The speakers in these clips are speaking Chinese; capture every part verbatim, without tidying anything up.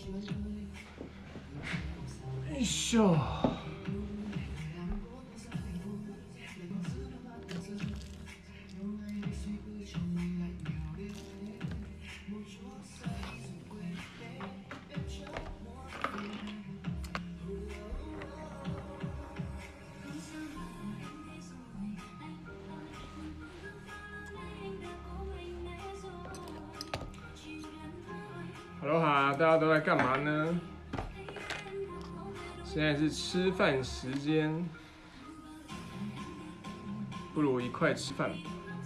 哎咻！Hello哈，大家都在干嘛呢？现在是吃饭时间，不如一块吃饭吧。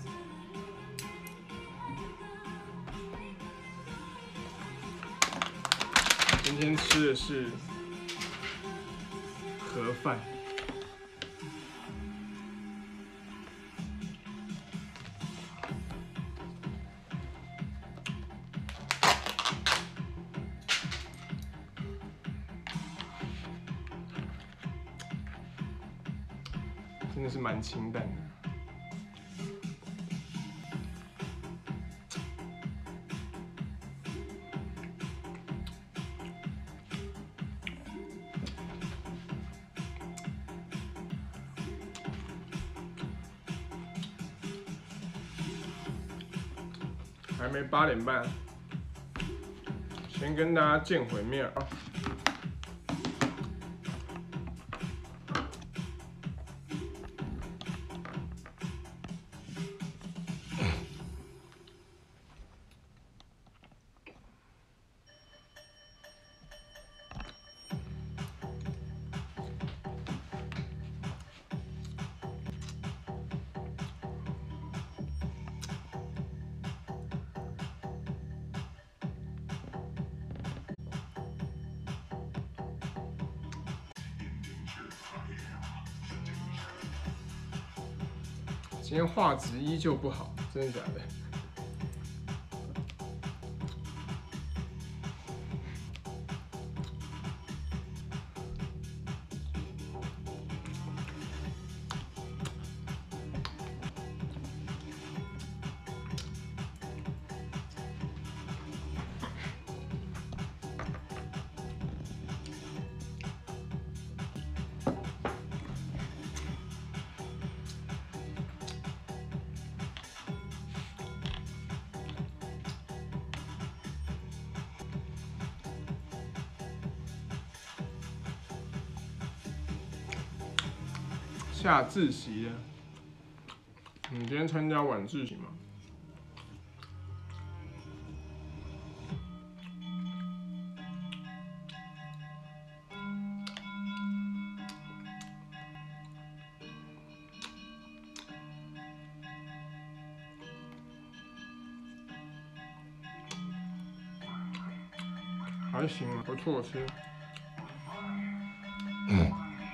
今天吃的是盒饭。真的是蛮清淡的。还没八点半，先跟大家见回面啊。今天画质依旧不好，真的假的？下自习了，你今天参加晚自习吗？还行啊，不错吃。嗯。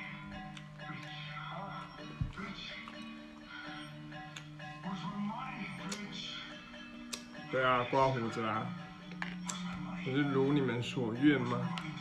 对啊，刮胡子啦，不是如你们所愿吗？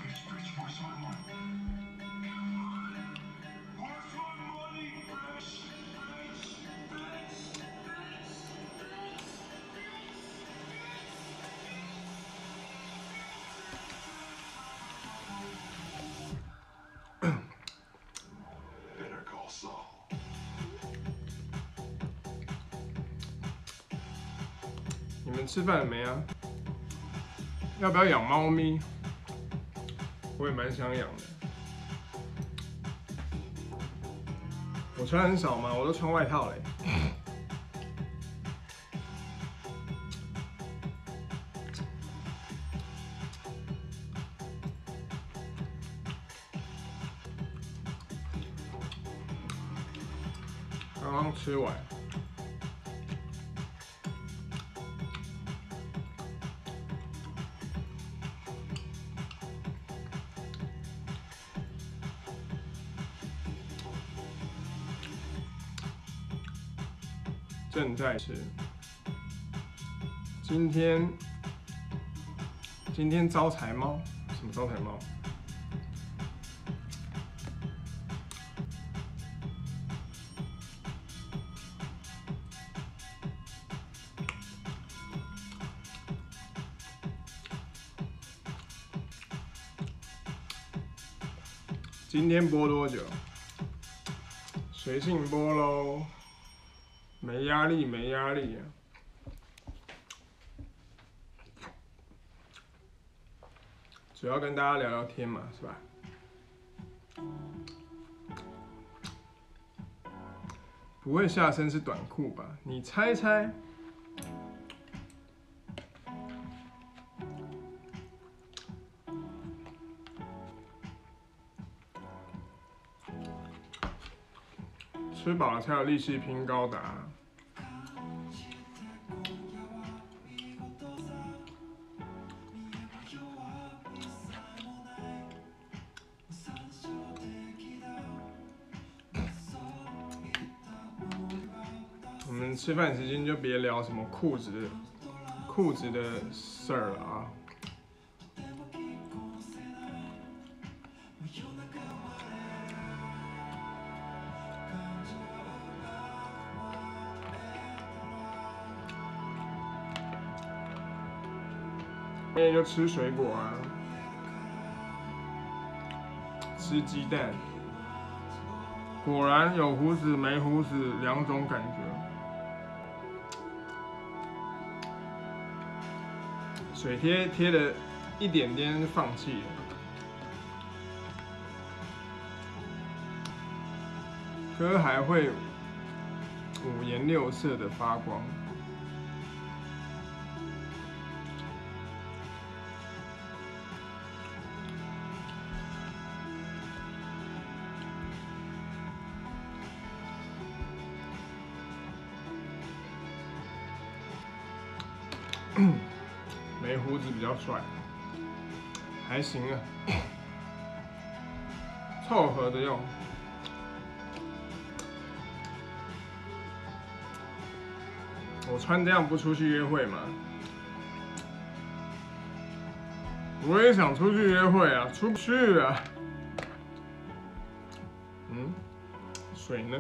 你们吃饭了没啊？要不要养猫咪？我也蛮想养的。我穿很少嘛，我都穿外套嘞。刚刚吃完。正在吃。今天今天招财猫？什么招财猫？ 今天播多久？随性播喽，没压力，没压力啊。主要跟大家聊聊天嘛，是吧？不会下身是短裤吧？你猜猜。吃饱了才有力气拼高达。我们吃饭时间就别聊什么裤子的裤子的事儿了啊。今天就吃水果啊，吃鸡蛋。果然有胡子没胡子两种感觉。水贴贴了一点点就放弃了。歌还会五颜六色的发光。没胡子比较帅，还行啊，凑合着用。我穿这样不出去约会吗？我也想出去约会啊，出不去啊。嗯，水呢？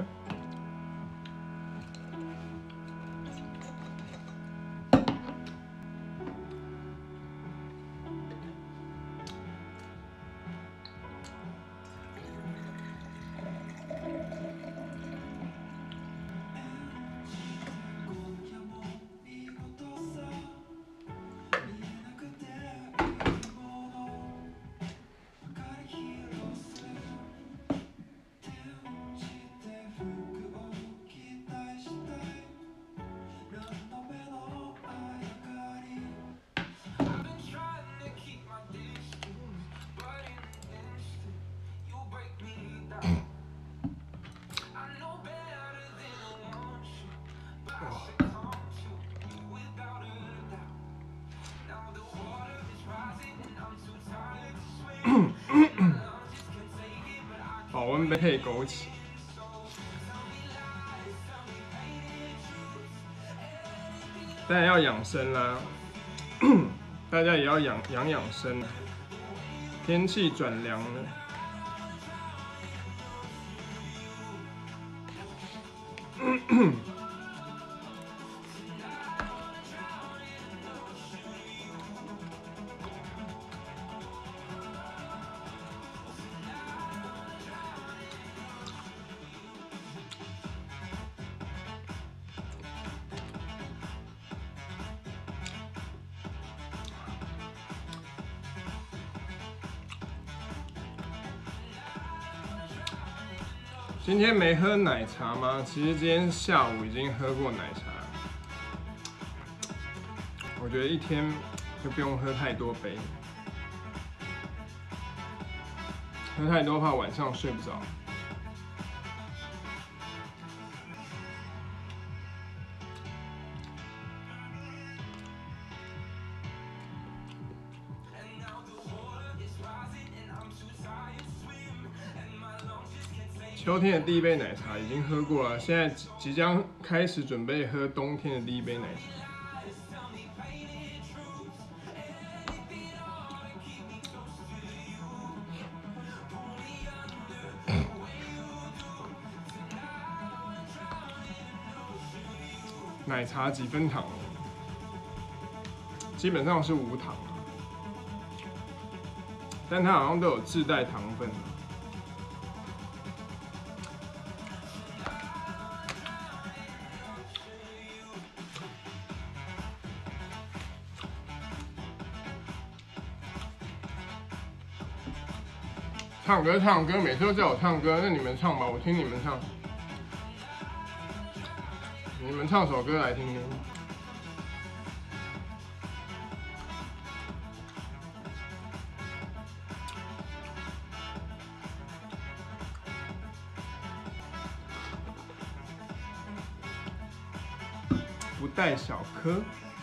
保温杯配枸杞。当然要养生啦，大家也要养养养生。天气转凉了。今天没喝奶茶吗？其实今天下午已经喝过奶茶。我觉得一天就不用喝太多杯，喝太多怕晚上睡不着。秋天的第一杯奶茶已经喝过了，现在即将开始准备喝冬天的第一杯奶茶。奶茶几分糖？基本上是无糖，但它好像都有自带糖分。 唱歌唱歌，每次都叫我唱歌，那你们唱吧，我听你们唱。你们唱首歌来听听。不带小颗。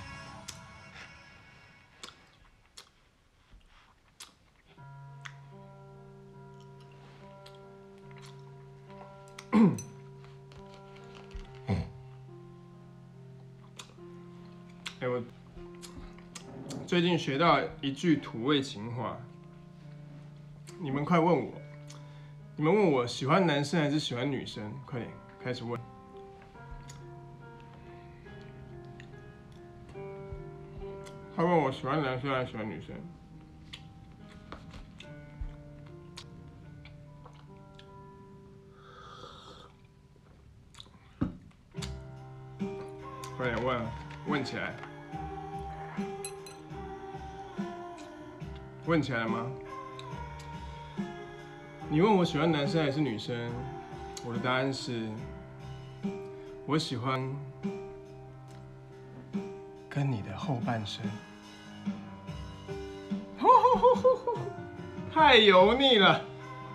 哎，我最近学到一句土味情话，你们快问我，你们问我喜欢男生还是喜欢女生？快点开始问。他问我喜欢男生还是喜欢女生？快点问，问起来。问起来了吗？你问我喜欢男生还是女生，我的答案是，我喜欢跟你的后半生。太油腻了。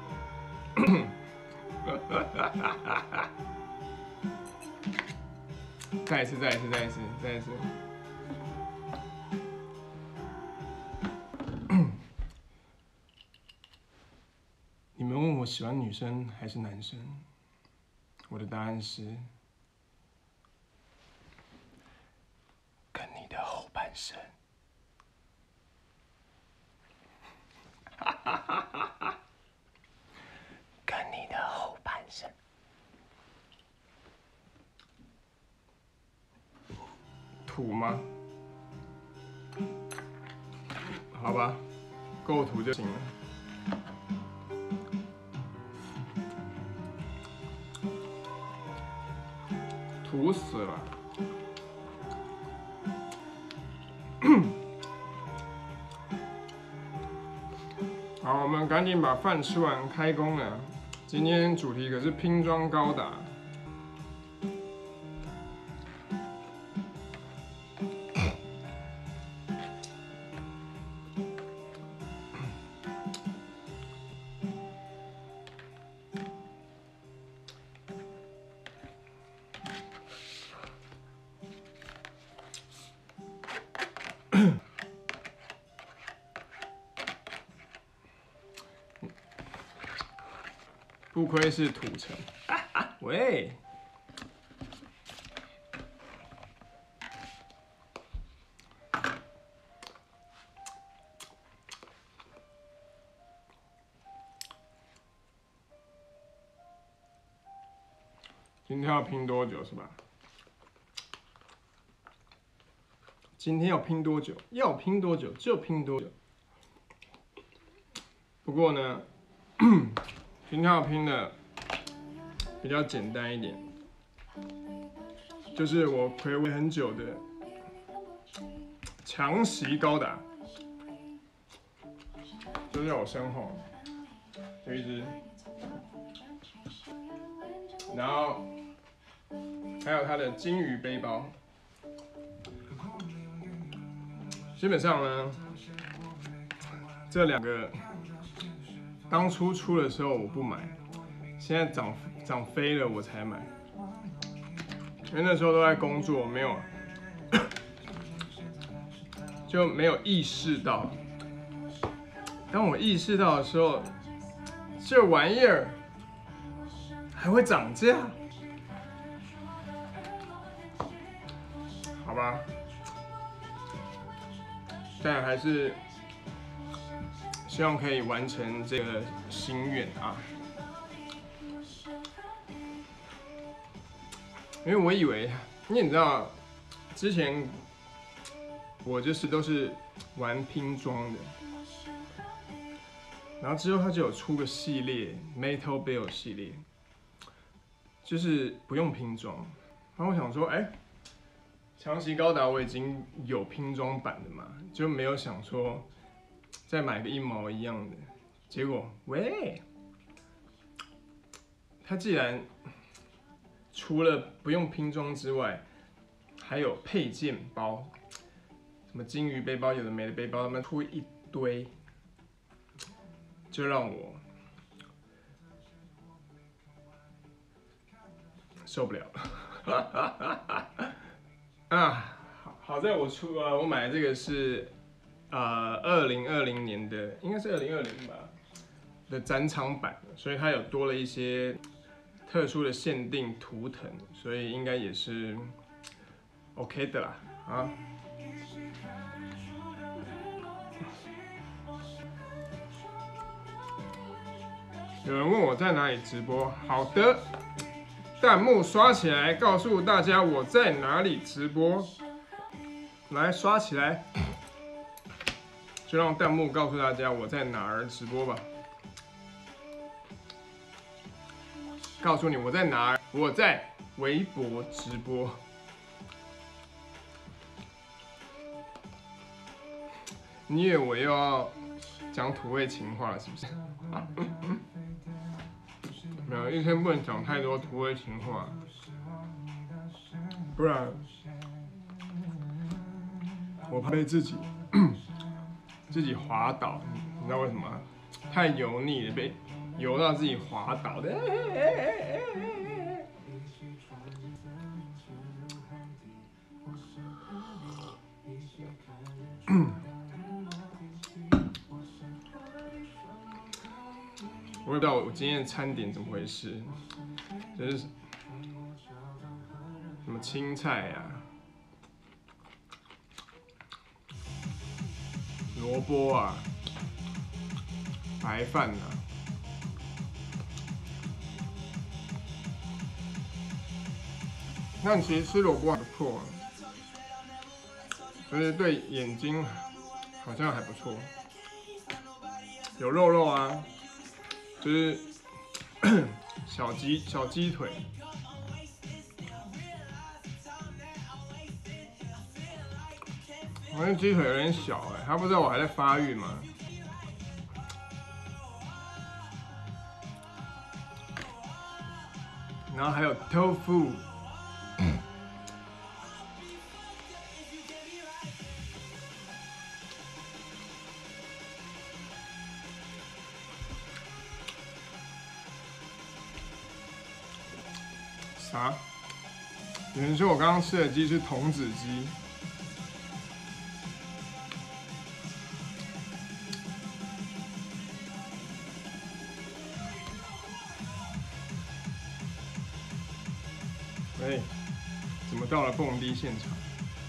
再一次，再一次，再一次，再一次。你们问我喜欢女生还是男生，我的答案是跟你的后半生。跟你的后半生。土吗？好吧，够土就行了。土死了。好，我们赶紧把饭吃完，开工了。今天主题可是拼装高达。不愧是土城，喂，今天要拼多久是吧？今天要拼多久？要拼多久就拼多久。不过呢，今天要拼的比较简单一点，就是我睽违很久的强袭高达，就在我身后有一只，然后还有它的金鱼背包。基本上呢，这两个当初出的时候我不买，现在涨涨飞了我才买，因为那时候都在工作，没有就没有意识到。当我意识到的时候，这玩意儿还会涨价，好吧？但还是希望可以完成这个心愿啊！因为我以为，因为你知道，之前我就是都是玩拼装的，然后之后他就有出个系列 Metal Build 系列，就是不用拼装。然后我想说，哎、欸。强袭高达我已经有拼装版的嘛，就没有想说再买个一毛一样的， 结果喂，它既然除了不用拼装之外，还有配件包，什么金鱼背包，有的没的背包，他们出一堆，就让我受不了了。啊，好在我出啊，我买的这个是呃二零二零年的，应该是二零二零吧的展场版，所以它有多了一些特殊的限定图腾，所以应该也是 OK 的啦啊。有人问我在哪里直播，好的，弹幕刷起来，告诉大家我在哪里直播，来刷起来，就让弹幕告诉大家我在哪儿直播吧。告诉你我在哪儿，我在微博直播。你以为我又要讲土味情话了是不是？没有，一天不能讲太多土味情话，不然我怕被自己自己滑倒。你知道为什么吗？太油腻了，被油到自己滑倒的。我也不知道我今天的餐点怎么回事，就是什么青菜呀、萝卜啊、白饭啊，那其实吃萝卜还不错，就是对眼睛好像还不错，有肉肉啊。就是小鸡小鸡腿，我那鸡腿有点小哎、欸，他不知道我还在发育吗？然后还有 tofu， 啥？有人说我刚刚吃的鸡是童子鸡。喂，怎么到了蹦迪现场？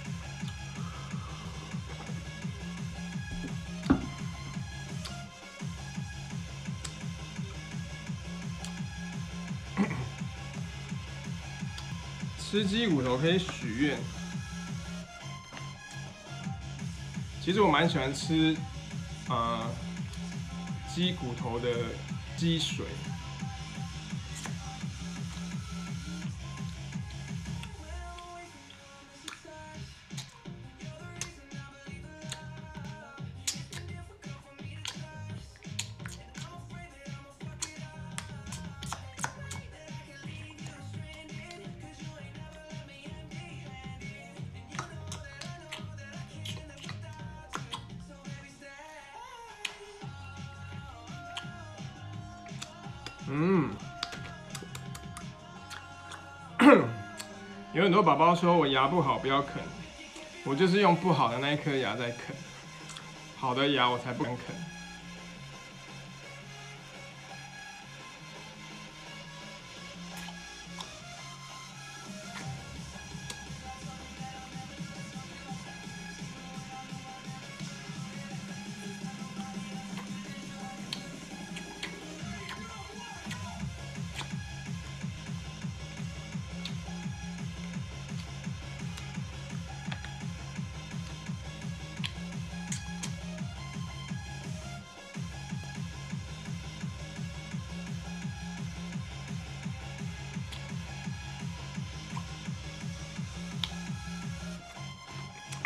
吃鸡骨头可以许愿。其实我蛮喜欢吃，呃，鸡骨头的鸡水。嗯，有很多宝宝说我牙不好不要啃，我就是用不好的那一颗牙在啃，好的牙我才不敢啃。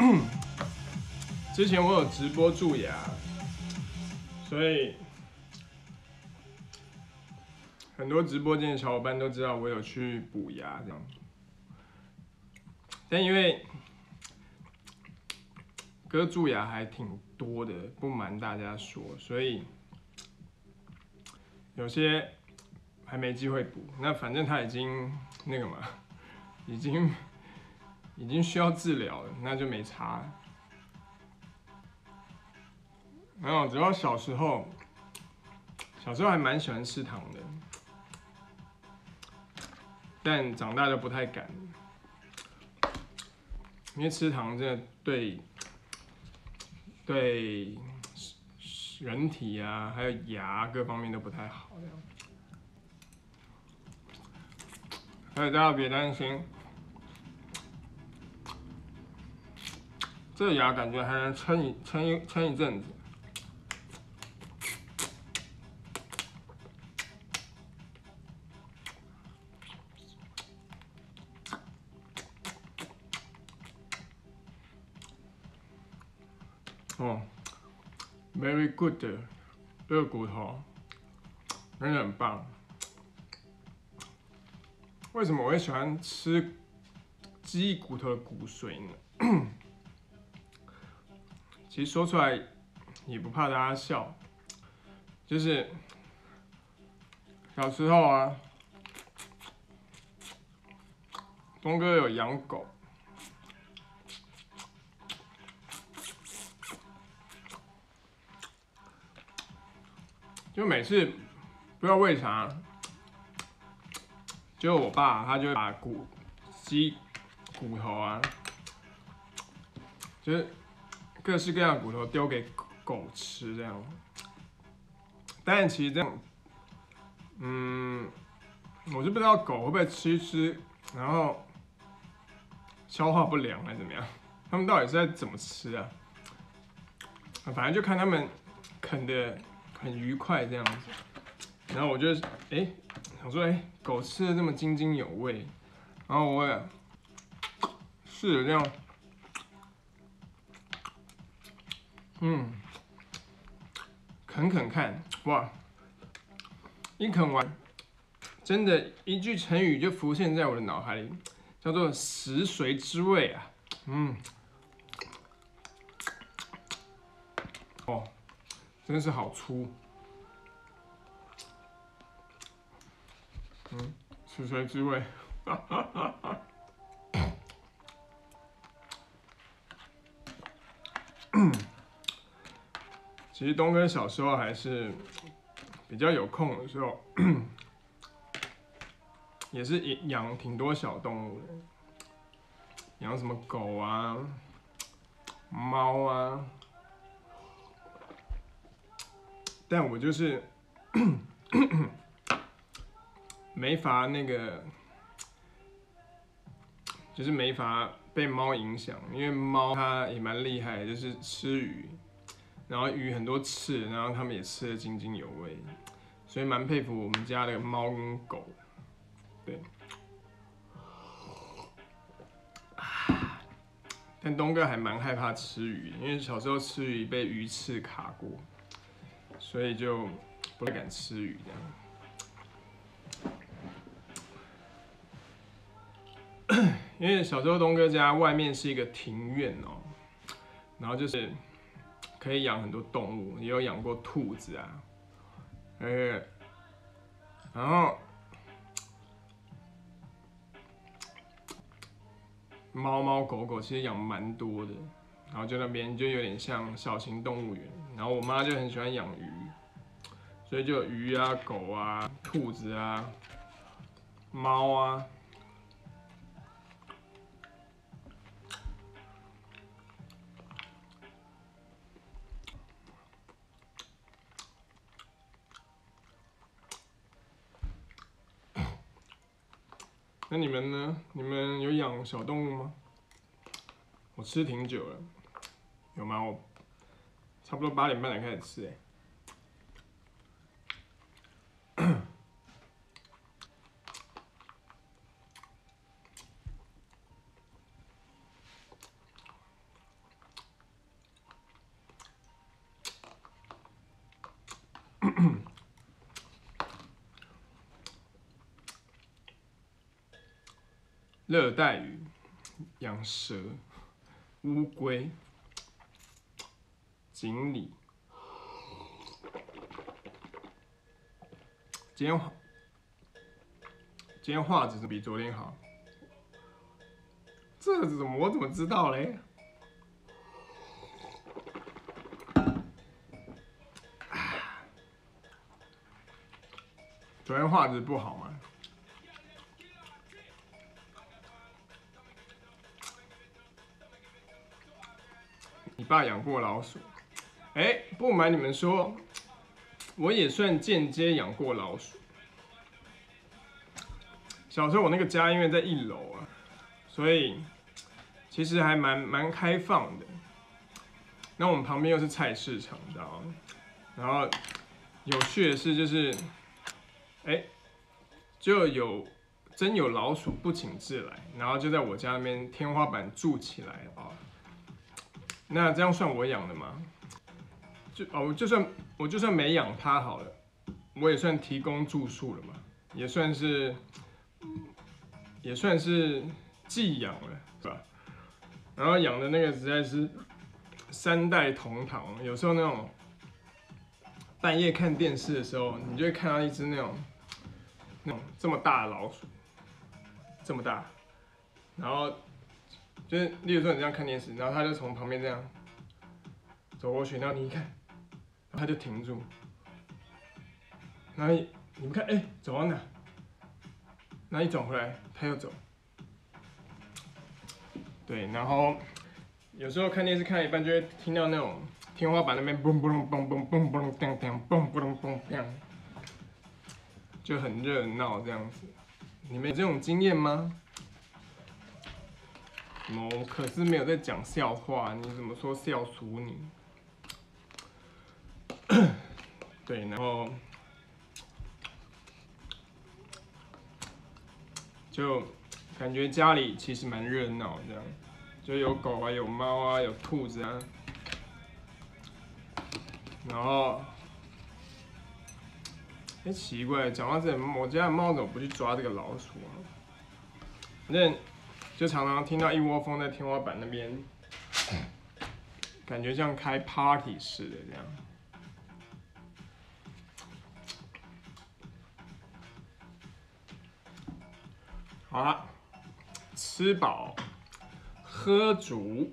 之前我有直播蛀牙，所以很多直播间的小伙伴都知道我有去补牙这样，但因为割蛀牙还挺多的，不瞒大家说，所以有些还没机会补。那反正他已经那个嘛，已经已经需要治疗了，那就没差。没有，只要小时候，小时候还蛮喜欢吃糖的，但长大就不太敢，因为吃糖真的对对人体啊，还有牙各方面都不太好。所以大家别担心，这牙感觉还能撑一撑一撑一阵子。哦 ，very good， 这个骨头真的很棒。为什么我会喜欢吃鸡骨头的骨髓呢？其实说出来也不怕大家笑，就是小时候啊，东哥有养狗。就每次不知道为啥，就我爸他就会把骨鸡骨头啊，就是各式各样的骨头丢给狗吃这样。但其实这样，嗯，我是不知道狗会不会吃一吃，然后消化不良还是怎么样？他们到底是在怎么吃啊？反正就看他们啃的很愉快这样子。然后我就哎、欸、想说，哎、欸，狗吃的这么津津有味，然后我也试着这样，嗯，啃啃看，哇，一啃完，真的，一句成语就浮现在我的脑海里，叫做食髓知味啊，嗯，哦，真是好粗。嗯，食髓知味，其实东哥小时候还是比较有空的时候，也是养挺多小动物的，养什么狗啊、猫啊，但我就是没法那个。就是没法被猫影响，因为猫它也蛮厉害的，就是吃鱼，然后鱼很多刺，然后它们也吃得津津有味，所以蛮佩服我们家的猫跟狗。对，但东哥还蛮害怕吃鱼，因为小时候吃鱼被鱼刺卡过，所以就不太敢吃鱼这样。因为小时候东哥家外面是一个庭院哦，然后就是可以养很多动物，也有养过兔子啊，呃，然后猫猫狗狗其实养蛮多的，然后就那边就有点像小型动物园，然后我妈就很喜欢养鱼，所以就有鱼啊、狗啊、兔子啊、猫啊。那你们呢？你们有养小动物吗？我吃挺久了，有吗？我差不多八点半才开始吃哎。 热带鱼、养蛇、乌龟、锦鲤。今天今天画质比昨天好，这怎么我怎么知道嘞？昨天画质不好吗？你爸养过老鼠？哎、欸，不瞒你们说，我也算间接养过老鼠。小时候我那个家因为在一楼啊，所以其实还蛮蛮开放的。那我们旁边又是菜市场，你知道吗？然后有趣的是就是，哎、欸，就有真有老鼠不请自来，然后就在我家那边天花板住起来啊。那这样算我养的吗？就哦，就算我就算没养它好了，我也算提供住宿了嘛，也算是。也算是寄养了，是吧？然后养的那个实在是三代同堂，有时候那种半夜看电视的时候，你就会看到一只那种那种这么大的老鼠，这么大，然后就是例如说你这样看电视，然后它就从旁边这样走过去，然后你一看，然后它就停住，然后你们看，哎、欸，走到哪？然后一转回来，它又走。对，然后有时候看电视看一半，就会听到那种天花板那边嘣嘣嘣嘣嘣嘣当当嘣嘣嘣当，就很热闹这样子。你们有这种经验吗？我可是没有在讲笑话，你怎么说笑死你？对，然后就感觉家里其实蛮热闹这样。就有狗啊，有猫啊，有兔子啊，然后，哎、欸，奇怪，讲到这，我家的猫怎么不去抓这个老鼠啊？反正就常常听到一窝蜂在天花板那边，感觉像开 party 似的这样。好了，吃饱。喝足，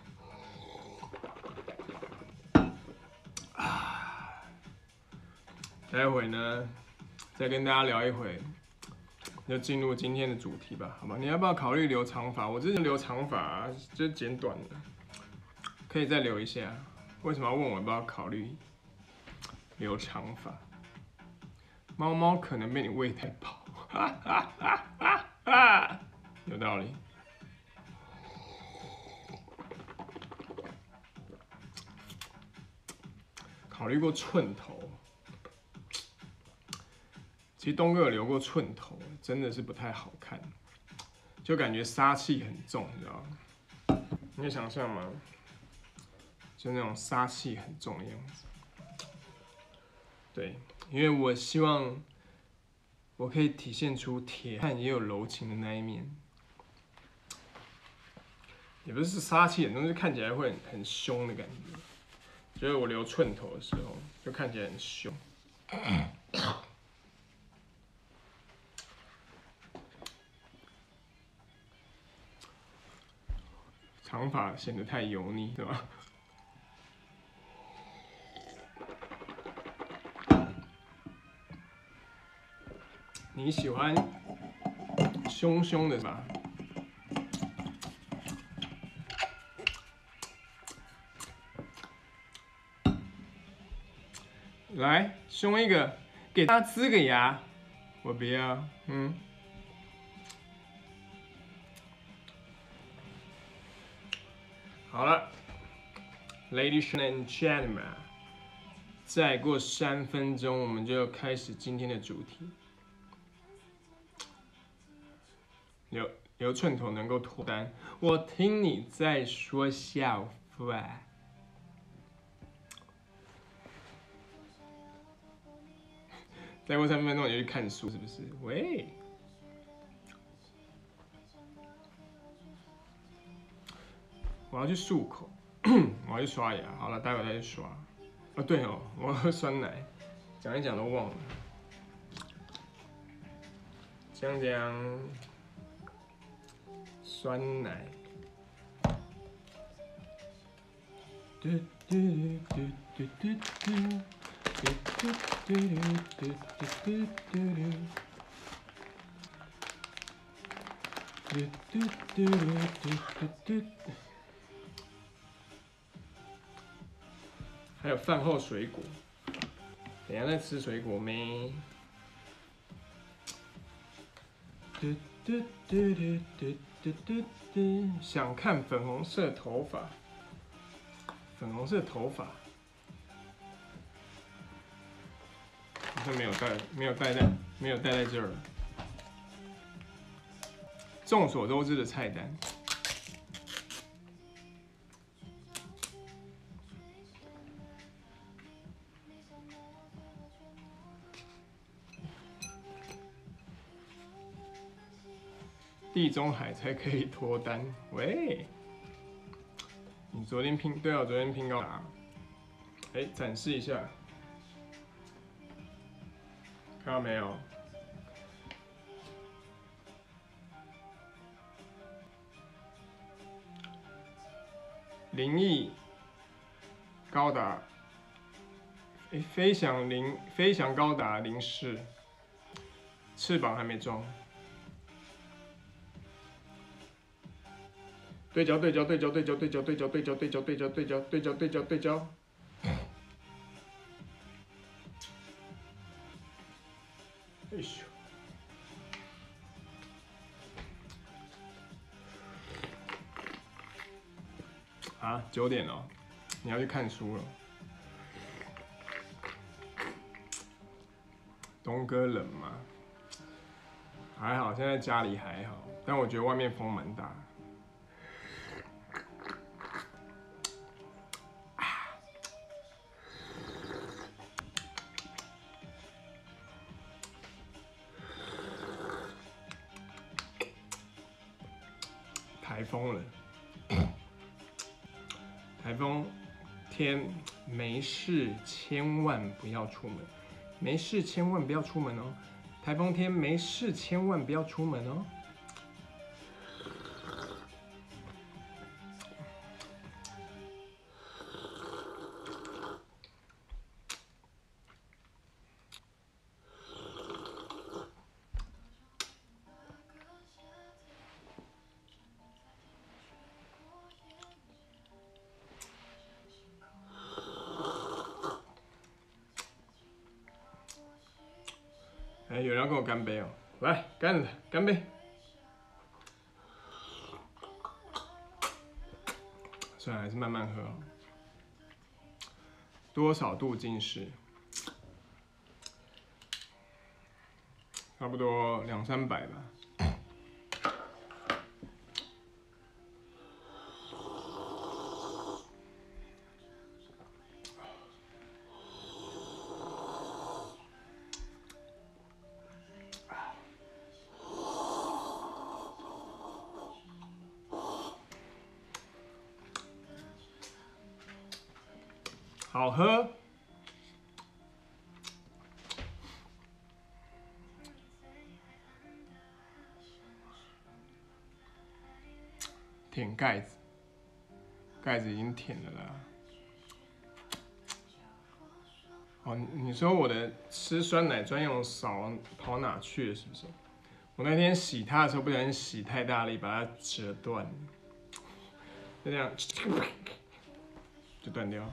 啊，待会呢，再跟大家聊一回，就进入今天的主题吧，好吧？你要不要考虑留长发？我之前留长发就剪短了，可以再留一下。为什么要问我要不要考虑留长发？猫猫可能被你喂太饱，哈哈哈哈哈，有道理。考虑过寸头，其实东哥有留过寸头，真的是不太好看，就感觉杀气很重，你知道吗？你可以想象吗？就那种杀气很重的样子。对，因为我希望我可以体现出铁汉也有柔情的那一面，也不是杀气很重，就是看起来会很很凶的感觉。就是我留寸头的时候，就看起来很凶。长发显得太油腻，对吧？你喜欢凶凶的是吧？来，凶一个，给他呲个牙。我不要，嗯。好了 ，Ladies and gentlemen， 再过三分钟我们就开始今天的主题。留留寸头能够脱单，我听你在说笑话。再过三分钟你就去看书是不是？喂， 我要去漱口，我要去刷牙。好了，待会再去刷。哦，对哦，我要喝酸奶，讲一讲都忘了。姜姜酸奶。嘟嘟嘟嘟嘟嘟嘟嘟嘟嘟嘟嘟嘟。嘟嘟嘟嘟嘟嘟，还有饭后水果，等一下再吃水果没？嘟嘟嘟嘟嘟嘟嘟嘟，想看粉红色头发，粉红色头发，好像没有带，没有带在，没有带在这儿。众所周知的菜单，地中海才可以脱单。喂，你昨天拼对啊，我昨天拼高达，哎，展示一下，看到没有？灵异高达，哎，飞翔灵飞翔高达零式，翅膀还没装。对焦对焦对焦对焦对焦对焦对焦对焦对焦对焦对焦对焦对焦。哎呦！啊，九点了，你要去看书了。东哥冷吗？还好，现在家里还好，但我觉得外面风蛮大。台风了，台风天没事千万不要出门，没事千万不要出门哦。台风天没事千万不要出门哦。哎，有人要跟我干杯哦！来，干干杯！算了，还是慢慢喝。多少度近视？差不多两三百吧。好喝，舔盖子，盖子已经舔了啦。哦，你说我的吃酸奶专用勺跑哪去了？是不是？我那天洗它的时候不小心洗太大力，把它折断，就这样就断掉。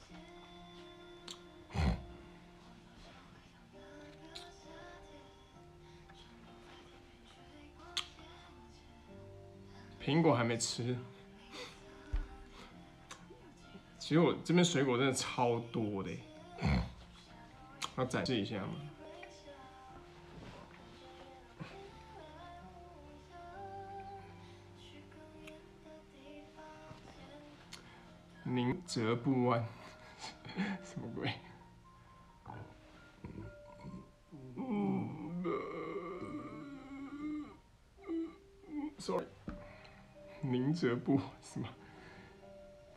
苹果还没吃，其实我这边水果真的超多的，要展示一下吗？宁折不弯，什么鬼？嗯 ，sorry，宁折不什么？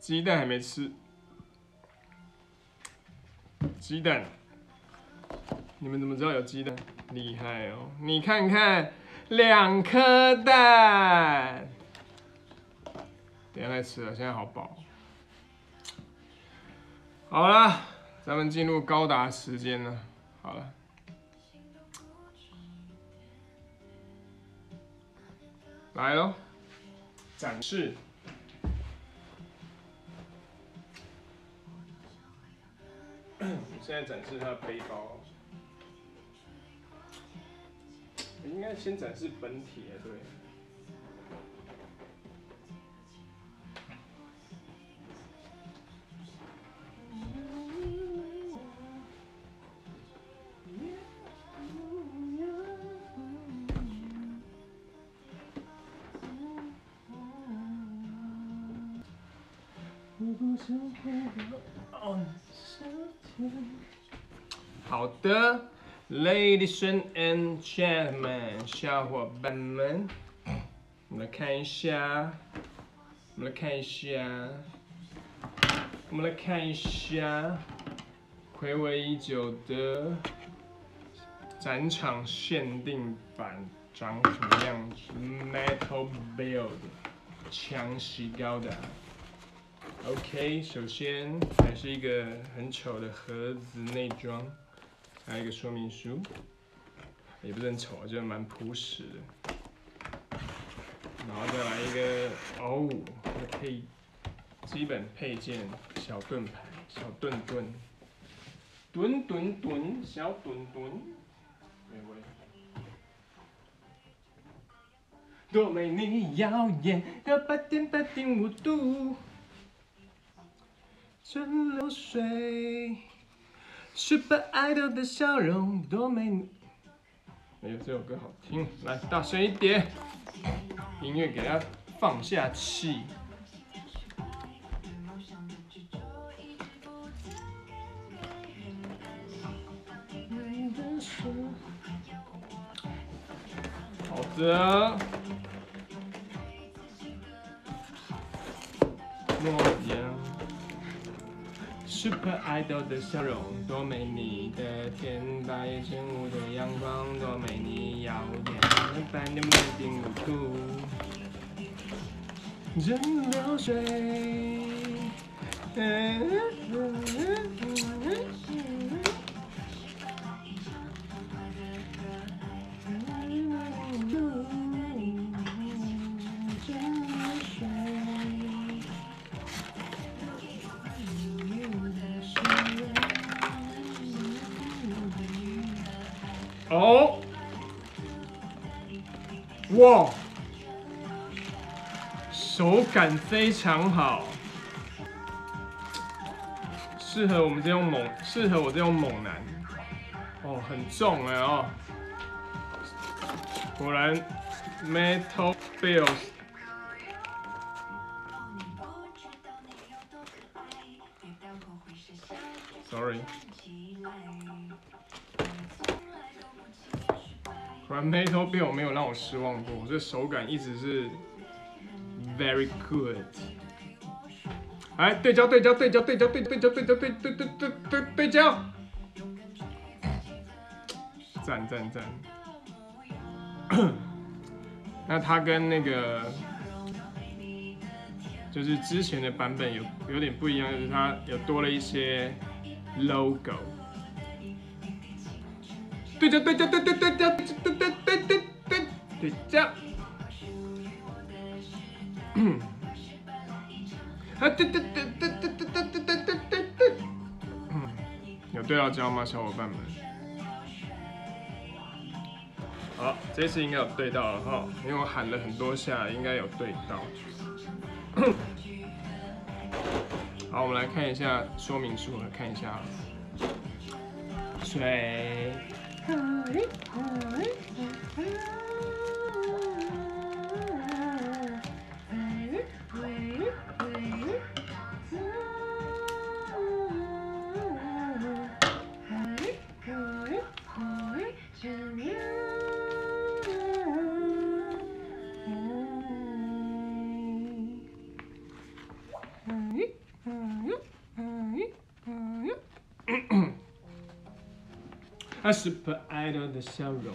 鸡蛋还没吃，鸡蛋，你们怎么知道有鸡蛋？厉害哦！你看看，两颗蛋。等一下再吃了，现在好饱。好了，咱们进入高达时间了。好了，来喽，展示。我现在展示他的背包，应该先展示本体才对。好的 ，Ladies and gentlemen， 小伙伴们，我们来看一下，我们来看一下，我们来看一下，暌违已久的展场限定版长什么样子 ？Metal Build， 强袭高达。OK， 首先还是一个很丑的盒子内装，还有一个说明书，也不是很丑，就是蛮朴实的。然后再来一个哦，配基本配件小盾牌，小盾盾，盾盾盾，小盾盾，美味。多美丽耀眼的八点八点五度。春流水 ，Super Idol 的笑容多美丽。哎呦，这首歌好听，来大声一点，音乐给它放下气。好的，诺言。Super Idol 的笑容多美丽的天，白晨雾的阳光多美丽耀眼，半点半点五度，任流水。哦，哇，手感非常好，适合我们这种猛，适合我这种猛男。哦，很重哎哦，果然 Metal Build。Sorry。果然 Metal Build 没有让我失望过，这手感一直是 very good。来对焦对焦对焦对焦对对焦对焦对对对对对对焦，赞赞赞！那它跟那个就是之前的版本有有点不一样，就是它有多了一些 logo。对焦对焦对对对焦对对对对对对对焦。啊对对对对对对对对对对对对。有对到焦吗，小伙伴们？好，这次应该有对到了哈，因为我喊了很多下，应该有对到。好，我们来看一下说明书，来看一下。水。 它是可爱的笑容。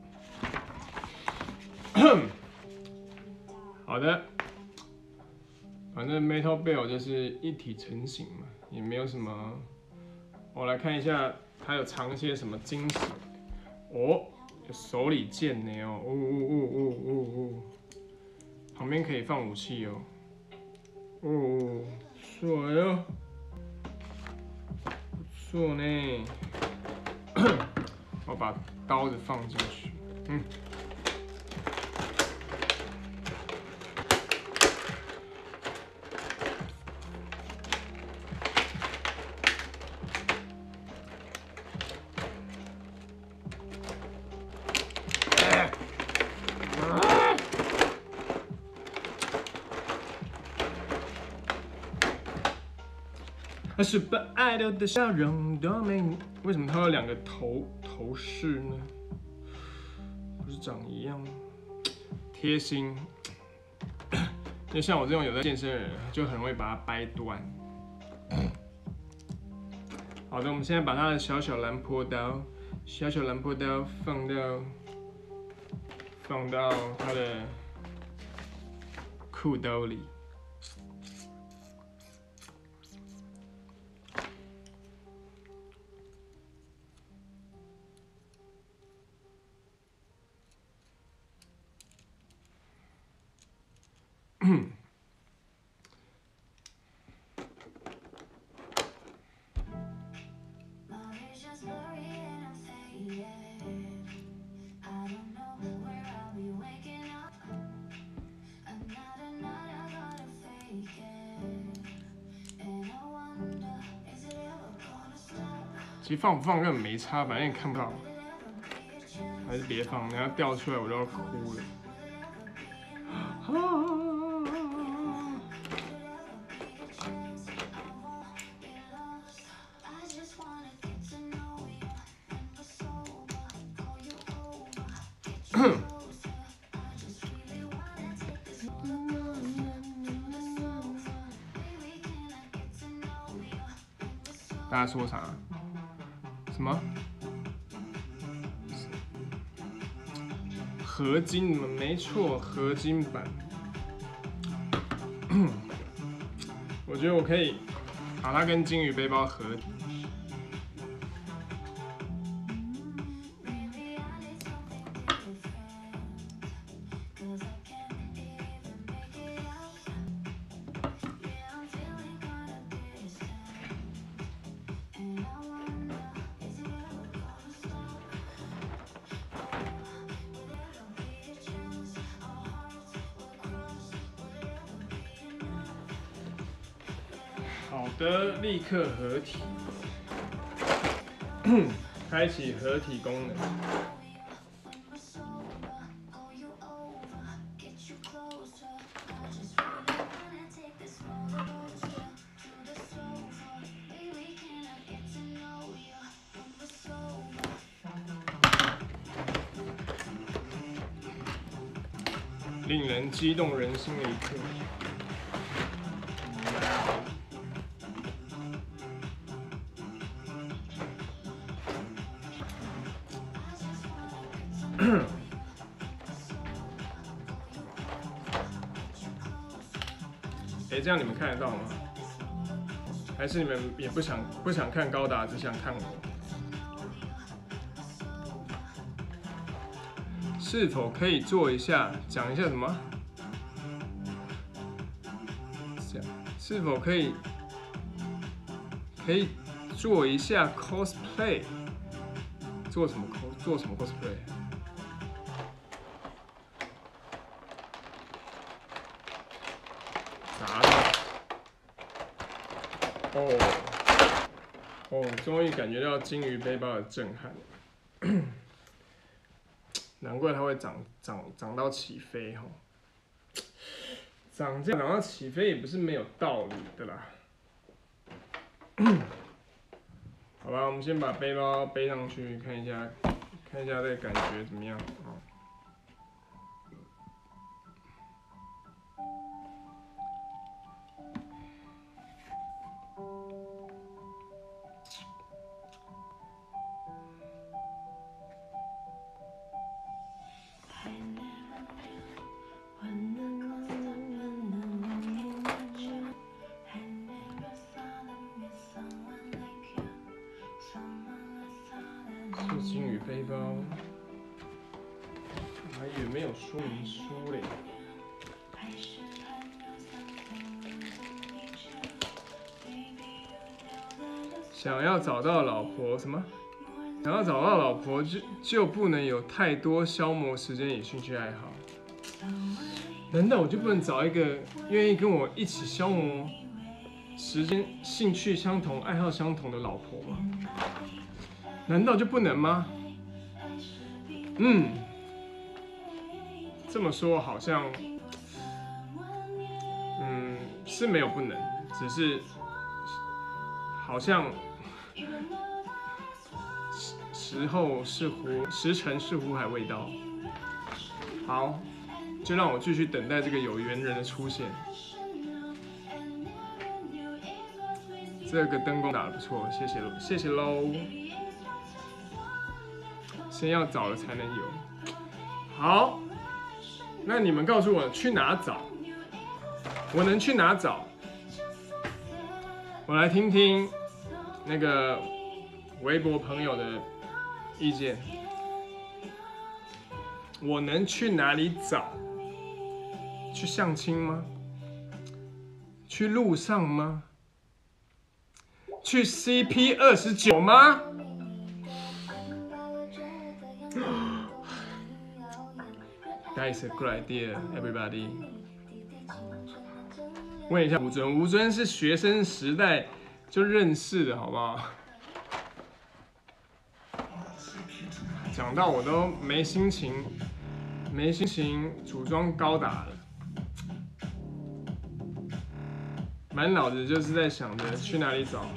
好的，反正 Metal Bell 就是一体成型嘛，也没有什么。我来看一下，它有藏一些什么惊喜。哦，有手里剑呢哦，呜呜呜呜呜呜，旁边可以放武器哦。哦，不错哟，不错呢。我把刀子放进去，嗯。那是被爱了的笑容多美丽。为什么它有两个头头饰呢？不是长一样吗？贴心。因为像我这种有在健身的人，就很容易把它掰断。好的，我们现在把它的小小蓝坡刀、小小蓝坡刀放到放到它的裤兜里。其实放不放根本没差，反正也看不到，还是别放，等下掉出来我就要哭了。大家说啥？什么？合金？没错，合金版。我觉得我可以把它跟鲸鱼背包合。好的，立刻合体，开启合体功能。令人激动人心的一刻。哎、欸，这样你们看得到吗？还是你们也不想不想看高达，只想看我？是否可以做一下讲一下什么？是否可以可以做一下 cosplay？ 做什么 cos 做什么 cosplay？ 啥的？哦哦，终于感觉到鲸鱼背包的震撼。难怪它会长长长到起飞哈，长这样长到起飞也不是没有道理的啦。好吧，我们先把背包背上去，看一下，看一下这个感觉怎么样啊？ 金鱼背包，还以为没有说明书嘞。想要找到老婆什么？想要找到老婆就就不能有太多消磨时间与兴趣爱好。难道我就不能找一个愿意跟我一起消磨时间、兴趣相同、爱好相同的老婆吗？难道就不能吗？嗯，这么说好像，嗯，是没有不能，只是好像时候似乎时辰似乎还未到。好，就让我继续等待这个有缘人的出现。这个灯光打得不错，谢谢谢谢喽。先要找了才能有。好，那你们告诉我去哪找？我能去哪找？我来听听那个微博朋友的意见。我能去哪里找？去相亲吗？去路上吗？去 C P 二十九吗？That's a good idea, everybody. 问一下吴尊，吴尊是学生时代就认识的，好不好？讲到我都没心情，没心情组装高达了，满脑子就是在想着去哪里找。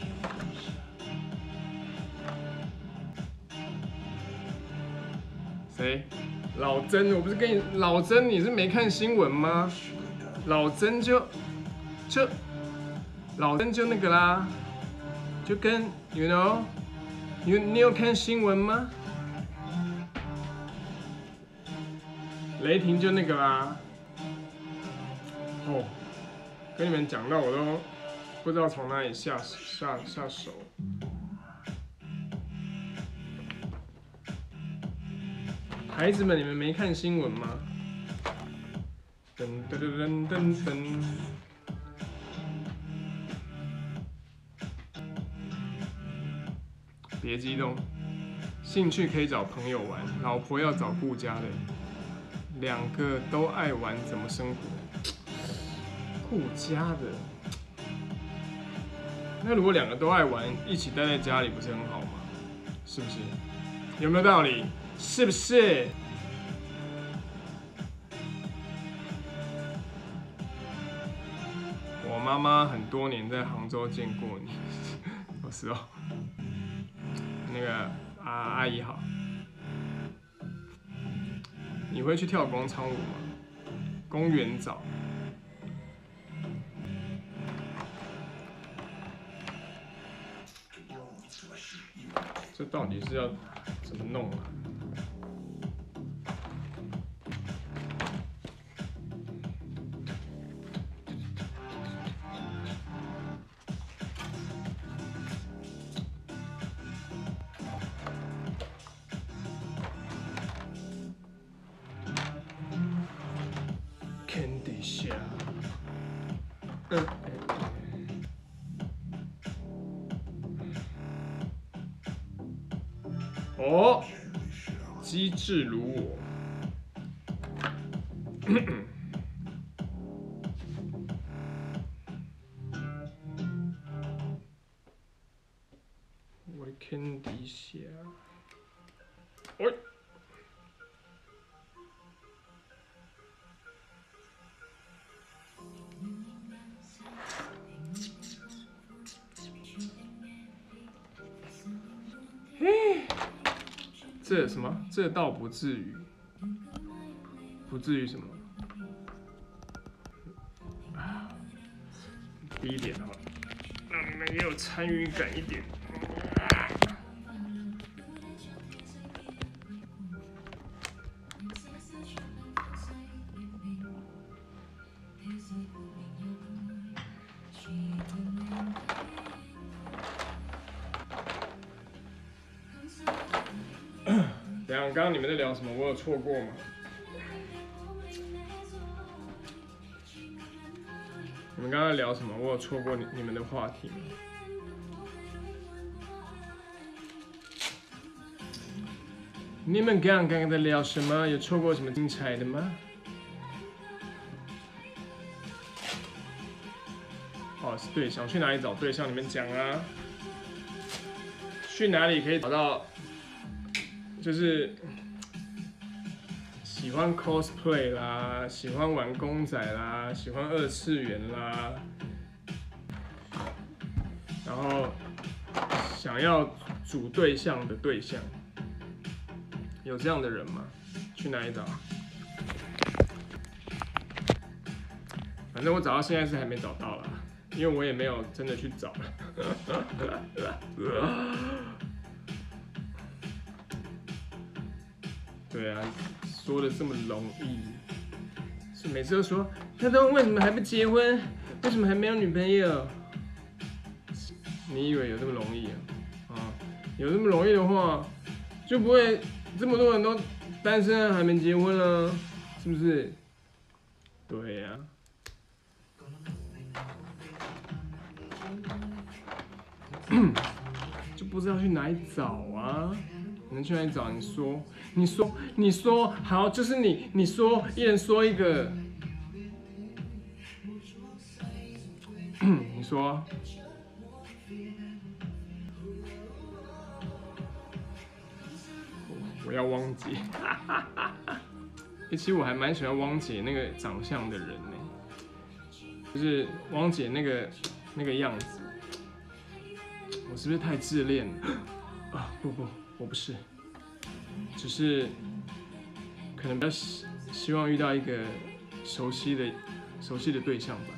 谁？老曾，我不是跟你老曾，你是没看新闻吗？老曾就就老曾就那个啦，就跟 you know， 你你有看新闻吗？雷霆就那个啦。哦，跟你们讲到我都不知道从哪里下下下手。孩子们，你们没看新闻吗？噔噔噔噔噔。别激动，兴趣可以找朋友玩，老婆要找顾家的，两个都爱玩，怎么生活？顾家的，那如果两个都爱玩，一起待在家里不是很好吗？是不是？有没有道理？是不是？我妈妈很多年在杭州见过你，我是哦。那个啊，阿姨好。你会去跳广场舞吗？公园找。这到底是要怎么弄啊？Candy 虾，嗯。哦，机智如我。我的 Candy 虾，喂。嘿，这什么？这倒不至于，不至于什么？低一点好了，让你们也有参与感一点。 样？刚刚你们在聊什么？我有错过吗？你们刚刚聊什么？我有错过你你们的话题吗？你们刚刚在聊什么？有错过什么精彩的吗？哦，是对象，去哪里找对象？你们讲啊。去哪里可以找到？就是喜欢 cosplay 啦，喜欢玩公仔啦，喜欢二次元啦，然后想要组对象的对象，有这样的人吗？去哪里找？反正我找到现在是还没找到啦，因为我也没有真的去找。对啊，说的这么容易，是每次都说他都为什么还不结婚？为什么还没有女朋友？你以为有这么容易啊？啊，有这么容易的话，就不会这么多人都单身还没结婚了，是不是？对呀、啊，就不知道去哪里找啊。你能去哪里找？你说，你说，你说，好，就是你，你说，一人说一个。你说，我要汪姐。其实我还蛮喜欢汪姐那个长相的人呢，就是汪姐那个那个样子。我是不是太自恋了？啊，不不，我不是。只是可能比较希希望遇到一个熟悉的、熟悉的对象吧。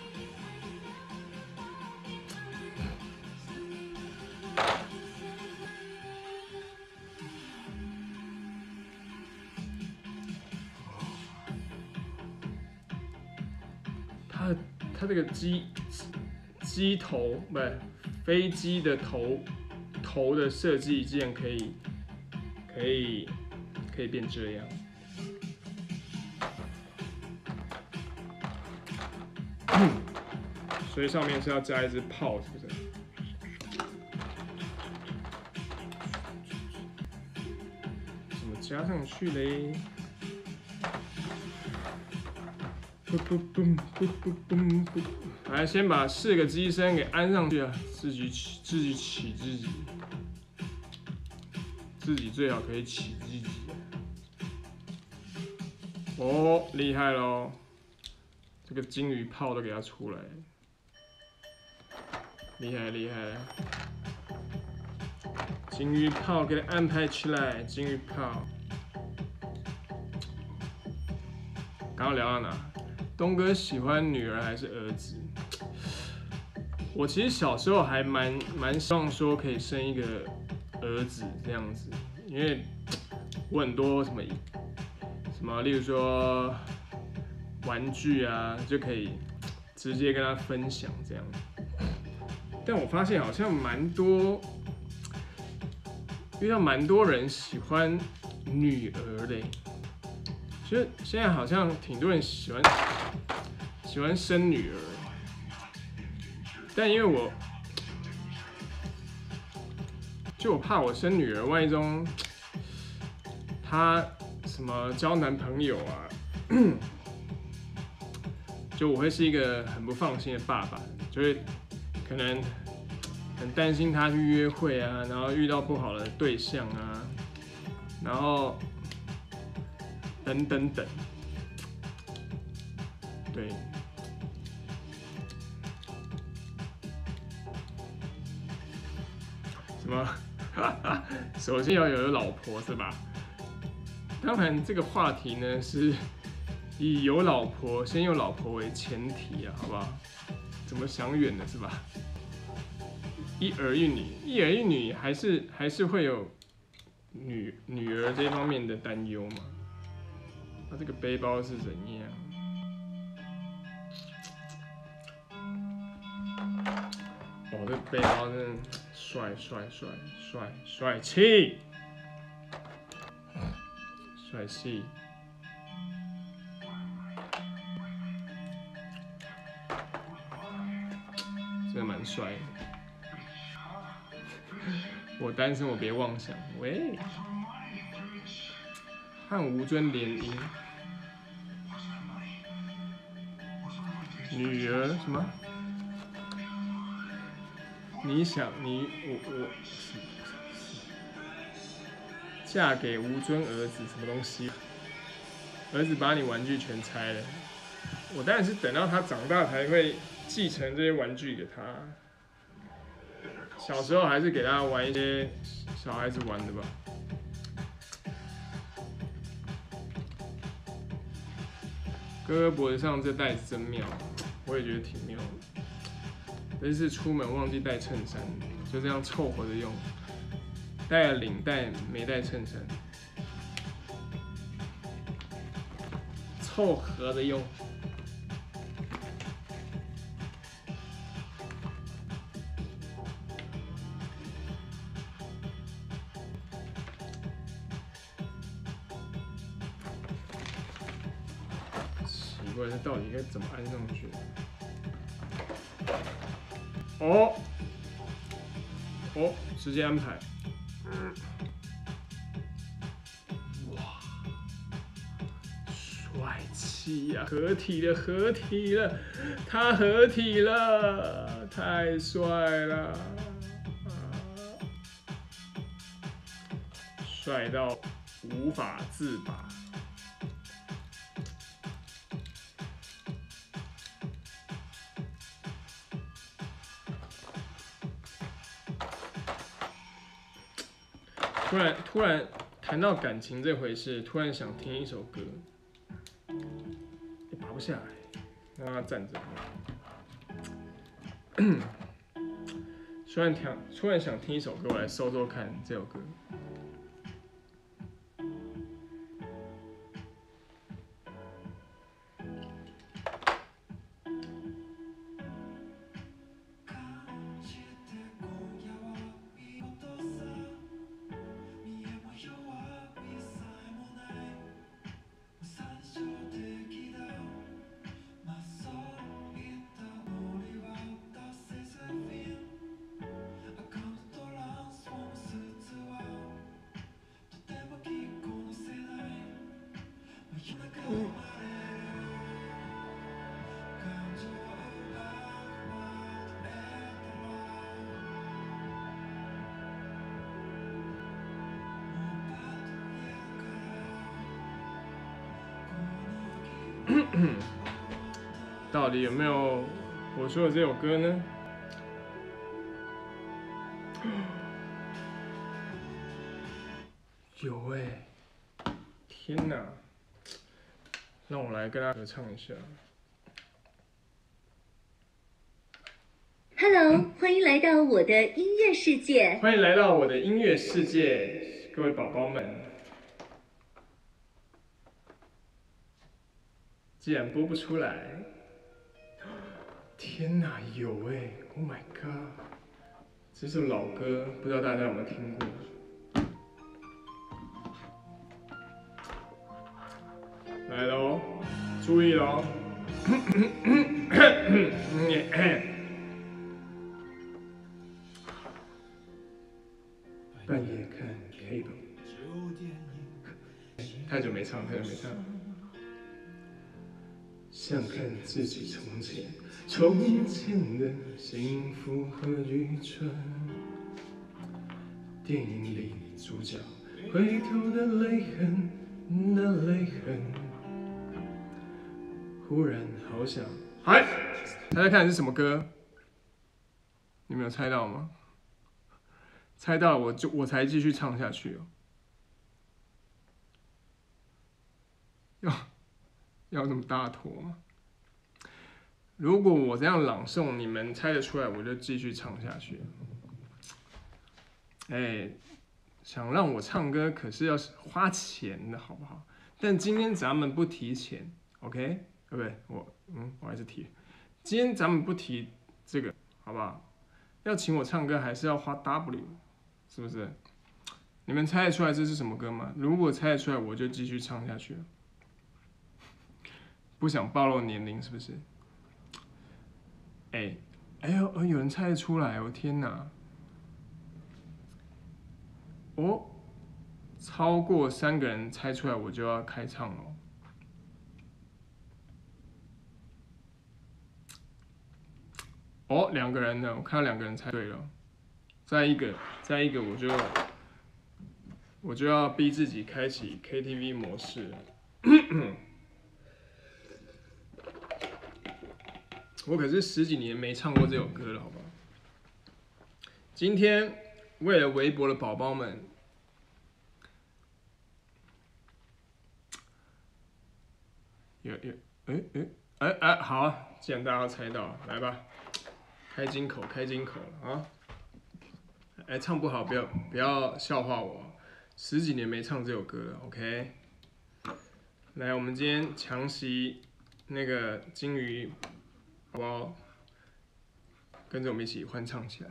他他这个机机头不是飞机的头头的设计，竟然可以可以可以变这样。所以上面是要加一只炮，是不是？怎么加上去嘞？不不不不不不不，来，先把四个机身给安上去啊！自己起，自己起自己，自己最好可以起自己。哦，厉害咯！这个金鱼炮都给它出来，厉害厉害！金鱼炮给它安排起来，金鱼炮。刚刚聊到哪？东哥喜欢女儿还是儿子？我其实小时候还蛮蛮希望说可以生一个儿子这样子，因为我很多什么什么，例如说玩具啊，就可以直接跟他分享这样。但我发现好像蛮多遇到蛮多人喜欢女儿的，其实现在好像挺多人喜欢。喜欢生女儿，但因为我，就我怕我生女儿，万一中她什么交男朋友啊，就我会是一个很不放心的爸爸，就会可能很担心她去约会啊，然后遇到不好的对象啊，然后等等等，对。什么？首先要有老婆是吧？当然，这个话题呢是以有老婆、先有老婆为前提啊，好不好？怎么想远了是吧？一儿一女，一儿一女还是还是会有女女儿这方面的担忧嘛？那这个背包是怎样？哦，这背包真的帅帅帅帅帅气！ 帅气。真的蛮帅的。我单身，我别妄想。喂，和吴尊联姻，女儿什么？你想你我我，嫁给吴尊儿子什么东西？儿子把你玩具全拆了。我当然是等到他长大才会继承这些玩具给他。小时候还是给他玩一些小孩子玩的吧。哥哥脖子上这带子真妙，我也觉得挺妙的。这次出门忘记带衬衫，就这样凑合着用，带了领带没带衬衫，凑合着用。奇怪，这到底该怎么按上去？哦，哦，直接安排。哇，帅气呀！合体了，合体了，他合体了，太帅了，帅到无法自拔。突然，突然谈到感情这回事，突然想听一首歌，也拔不下来，让他站着。突然想，突然想听一首歌，我来搜搜看这首歌。到底有没有我说的这首歌呢？有哎、欸！天哪！让我来跟他合唱一下。 Hello，欢迎来到我的音乐世界。 欢迎来到我的音乐世界，各位宝宝们。既然播不出来，天哪，有哎、欸、！Oh my god！ 这首老歌，不知道大家有没有听过？来喽，注意喽！半夜看 cable， 太久没唱，太久没唱。想看自己从前，从前的幸福和愚蠢。电影里主角回头的泪痕，那泪痕。忽然好想，嗨，猜猜看是什么歌？你们有猜到吗？猜到我就我才继续唱下去哦。要要这么大坨吗？如果我这样朗诵，你们猜得出来，我就继续唱下去。哎、欸，想让我唱歌可是要花钱的，好不好？但今天咱们不提钱 ，OK？ 对不对？我嗯，我还是提。今天咱们不提这个，好不好？要请我唱歌还是要花 W， 是不是？ 你们猜得出来这是什么歌吗？如果猜得出来，我就继续唱下去了。不想暴露年龄是不是？哎，哎呦，有人猜得出来！我天哪！哦，超过三个人猜出来，我就要开唱了。哦，两个人呢？我看到两个人猜对了。再一个，再一个，我就我就要逼自己开启 K T V 模式了。我可是十几年没唱过这首歌了，好不好？今天为了微博的宝宝们，有有，哎哎哎哎，好，既然大家猜到，来吧，开金口，开金口了啊！哎，唱不好不要不要笑话我，十几年没唱这首歌了 ，OK？ 来，我们今天强袭那个金鱼宝宝，跟着我们一起欢唱起来。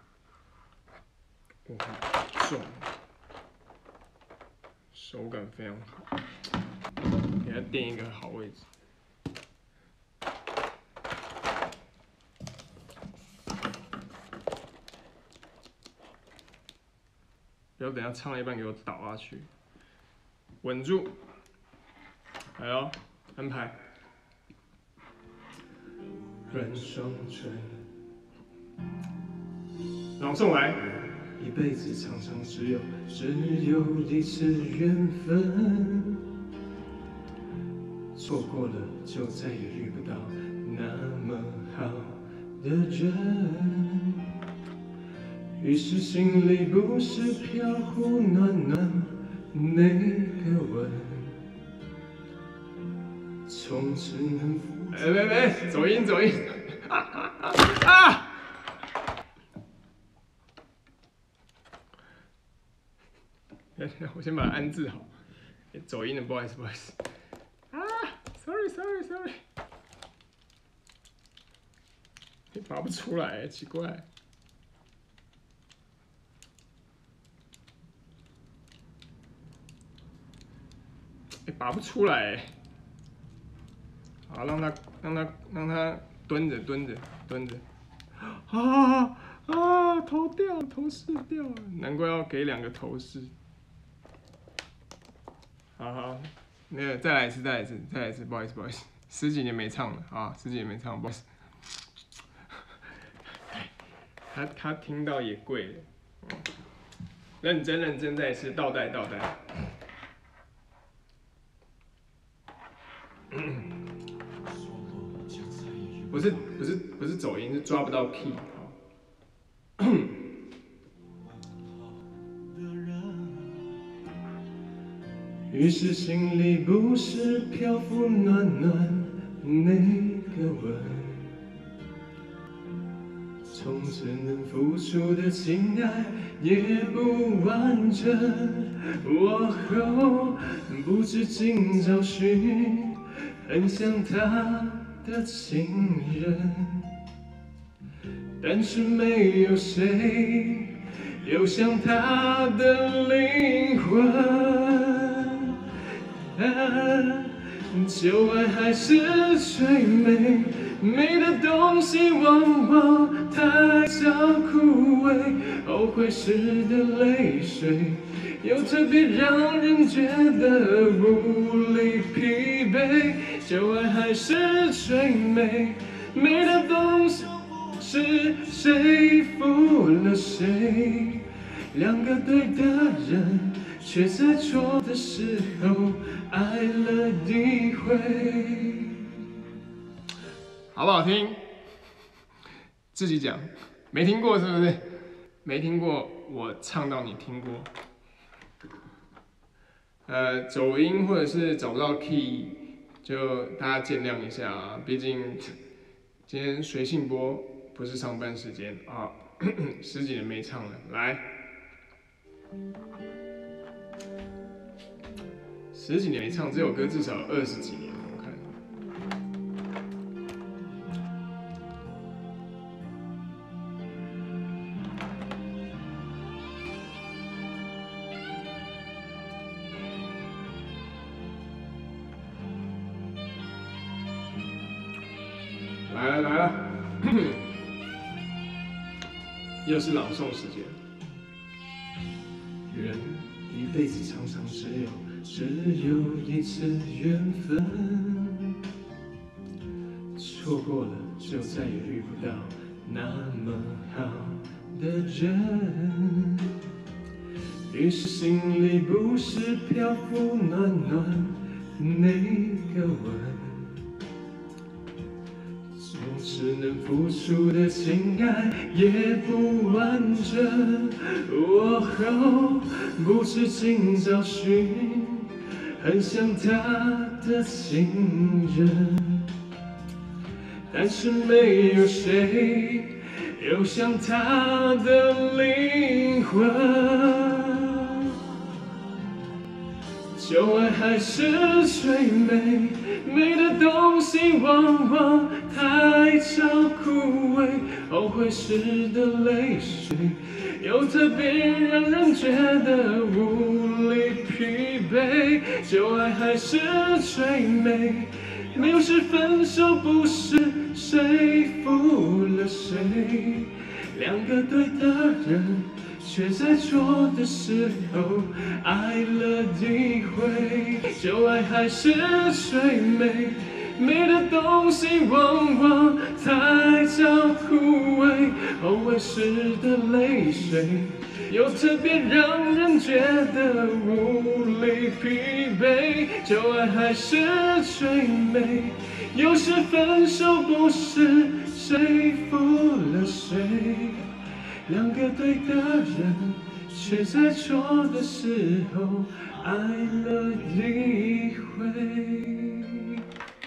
哇，很重，手感非常好，给它垫一个好位置。不要等下唱了一半给我倒下去，稳住，来哦，安排。软双唇，朗诵来。一辈子常常只有只有一次缘分，错过了就再也遇不到那么好的人。于是心里不时飘忽暖暖那个吻，从此能抚。哎喂喂，走音走音！啊啊啊！我先把它安置好。走音了，不好意思不好意思。啊 ，sorry sorry sorry。你拔不出来，奇怪。欸、拔不出来，好，让他让他让他蹲着蹲着蹲着，啊啊，头掉头饰掉了，难怪要给两个头饰。好好，那个再来一次再来一次再来一次，不好意思不好意思，十几年没唱了啊，十几年没唱，不好意思。他他听到也跪了，认真认真再一次倒带倒带。不是不是不是走音，是抓不到 key。于是心里不时漂浮暖暖那个吻，从此能付出的情爱也不完整。我后不知今找寻，很像他的情人，但是没有谁有像他的灵魂。啊，旧爱还是最美，美的东西往往太早枯萎，后悔时的泪水又特别让人觉得无力疲惫。旧爱还是最美，美的东西是谁负了谁？两个对的人，却在错的时候爱了一回。好不好听？自己讲，没听过是不是？没听过，我唱到你听过。呃，走音或者是找不到 key， 就大家见谅一下啊。毕竟今天随性播，不是上班时间啊，十几年没唱了，来。十几年没唱这首歌，至少二十几年，我看。 来了来了，又是朗诵时间。人一辈子常常只有只有一次缘分，错过了就再也遇不到那么好的人。于是心里不时漂浮暖暖那个吻。 只能付出的情爱也不完整，我后不知今找寻，很像他的情人，但是没有谁有像他的灵魂。旧爱还是最美，美的东西往往太早枯萎，后悔时的泪水，又特别让人觉得无力疲惫。旧爱还是最美，没有时分手不是谁负了谁，两个对的人。 却在错的时候爱了一回，旧爱还是最美，美的东西往往太早枯萎，后悔时的泪水，又特别让人觉得无力疲惫。旧爱还是最美，有时分手不是谁负了谁。 两个对的人，却在错的时候爱了一回。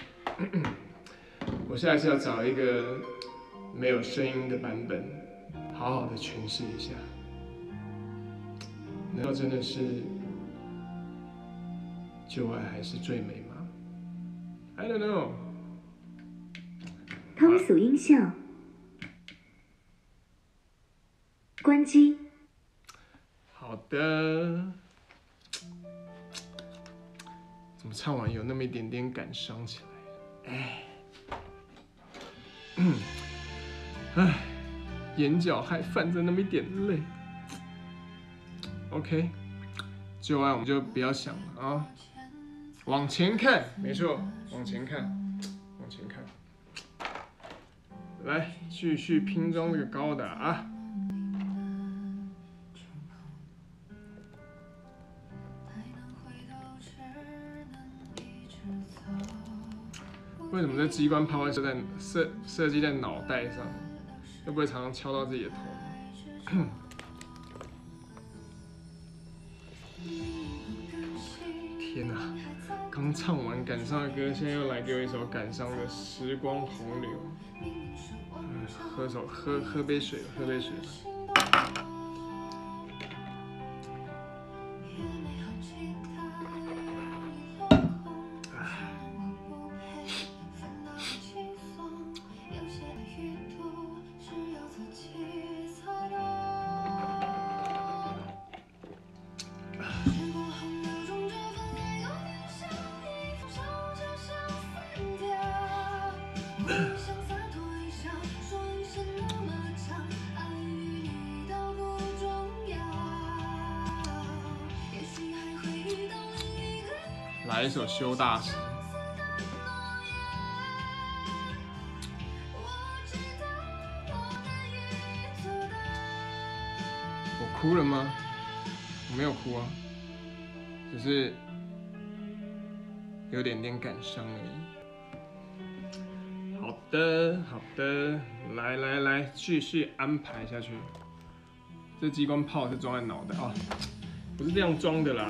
我下次要找一个没有声音的版本，好好的诠释一下。难道真的是旧爱还是最美吗 ？I don't know。 通俗音效。 关机。 好的。怎么唱完有那么一点点感伤起来？哎，哎，眼角还泛着那么一点泪。OK， 旧爱我们就不要想了啊，往前看，没错，往前看，往前看。来，继续拼装这个高打啊。 为什么这机关炮会设在设设计在脑袋上，又不会常常敲到自己的头？天哪！刚唱完感伤的歌，现在又来给我一首感伤的《时光洪流》。嗯，喝手喝喝杯水，喝杯水。 来一首修大师。我哭了吗？我没有哭啊，只是有点点感伤而已。好的，好的，来来来，继续安排下去。这机关炮是装在脑袋啊，不是这样装的啦。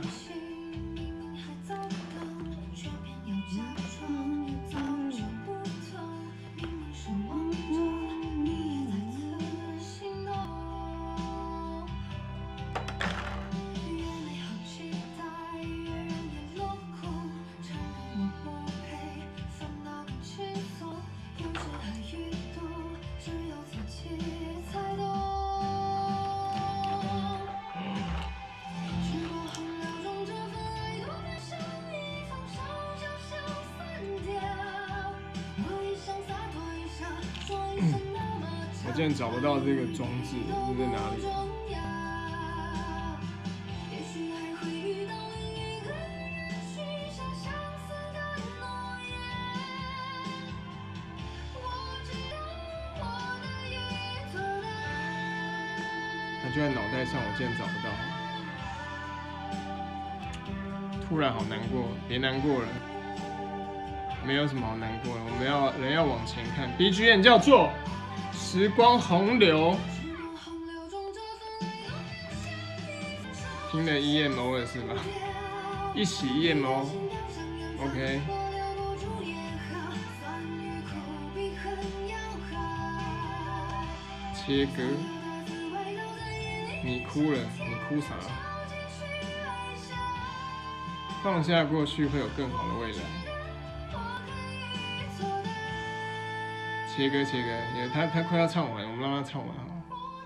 我竟然找不到这个装置，这在哪里？它就在脑袋上，我竟然找不到。突然好难过，别难过了，没有什么好难过的，我们要人要往前看。B G M 叫做《时光洪流》，听了 E M O 了是吧？一起 E M O，OK。切割，你哭了，你哭啥？放下过去，会有更好的未来。切割，切割，他他快要唱完，我们让他唱完好了。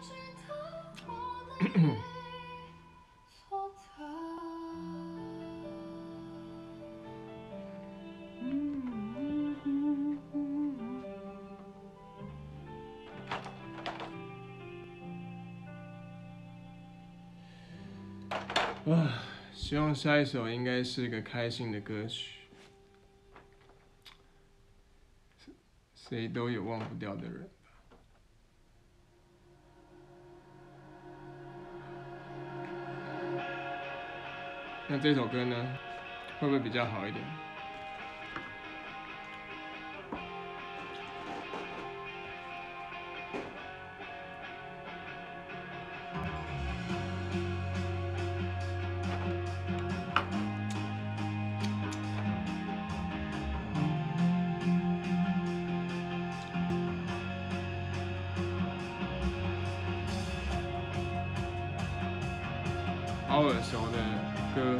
啊，希望下一首应该是个开心的歌曲，谁都有忘不掉的人吧。那这首歌呢，会不会比较好一点？好耳熟的歌，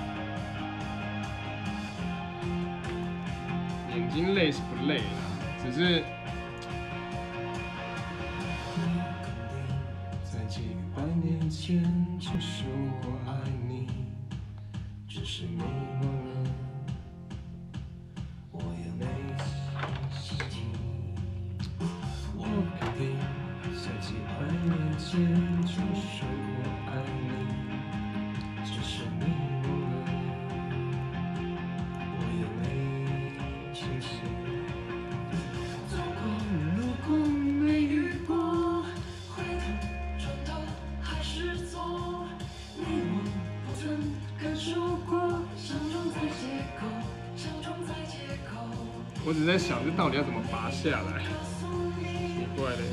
眼睛累是不累啦，只是在几百年前就说过爱你，只是你忘了，我也没心情。我肯定在几百年前就说过爱你。只是你忘了，我也没清醒。走过路过没遇过，回头转头还是错。你我不曾感受过，相撞在街口，相撞在街口。我只在想，这到底要怎么拔下来？奇怪嘞。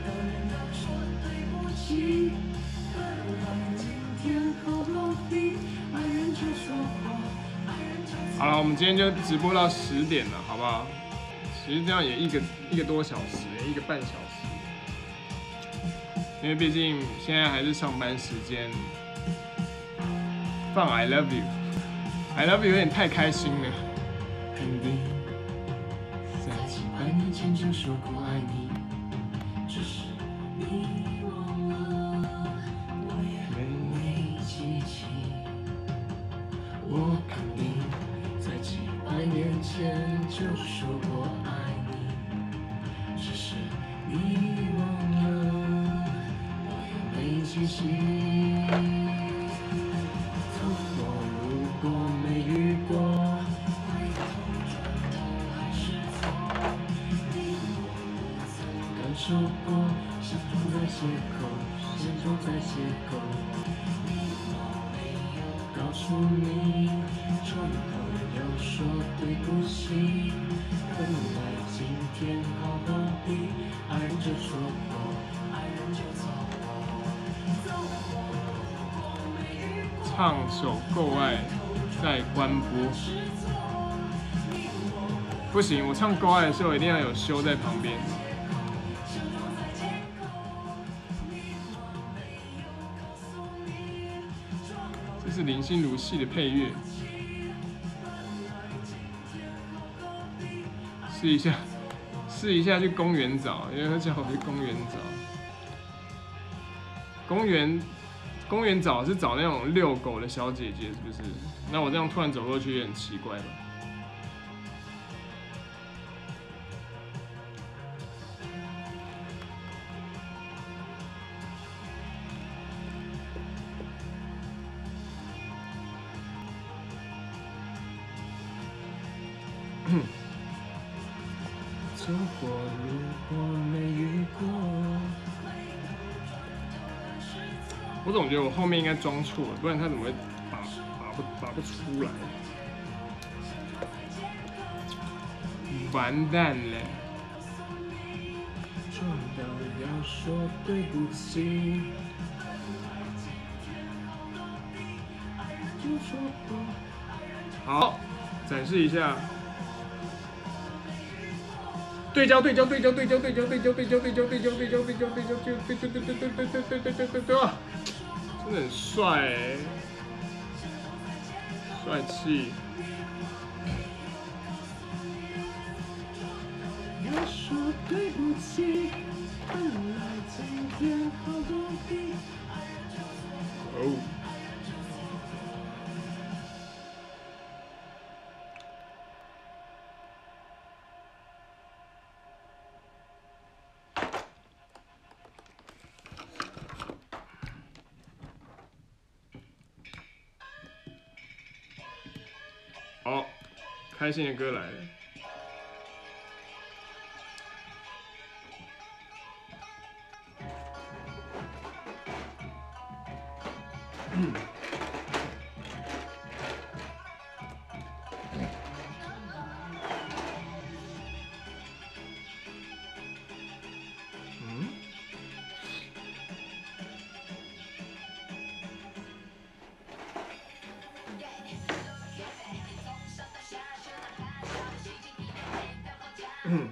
好了，我们今天就直播到十点了，好不好？其实这样也一个一个多小时，一个半小时，因为毕竟现在还是上班时间。放 I love you，I love you 有点太开心了。肯定在几百年前就说过爱你，只是你忘了，我也没记起。我肯定在几百年前就说过爱你，只是你忘了，我也没记起。走过路过没遇过，回头转头还是错。你我不曾感受过，相撞在街口，相撞在街口。你我没有告诉你，转头又说对不起。本来今天好好的，爱人就说过，爱人就走过。唱首《够爱》再关播，不行，我唱《够爱》的时候一定要有修在旁边。这是林心如戏的配乐，试一下，试一下去公园找，因为他叫我去公园找。公园，公园找是找那种遛狗的小姐姐，是不是？那我这样突然走过去也很奇怪吧？ 生活如果没遇过。我总觉得我后面应该装错了，不然他怎么会拔拔不拔不出来？完蛋了！撞到要说对不起。好，展示一下。对焦，对焦，对焦，对焦，对焦，对焦，对焦，对焦，对焦，对焦，对焦，对焦，对焦，对对对对对对对对对对对，哇，真的很帅哎，帅气。要说对不起，本来今天好多比。哦。好，开心的歌来了。嗯。嗯。嗯。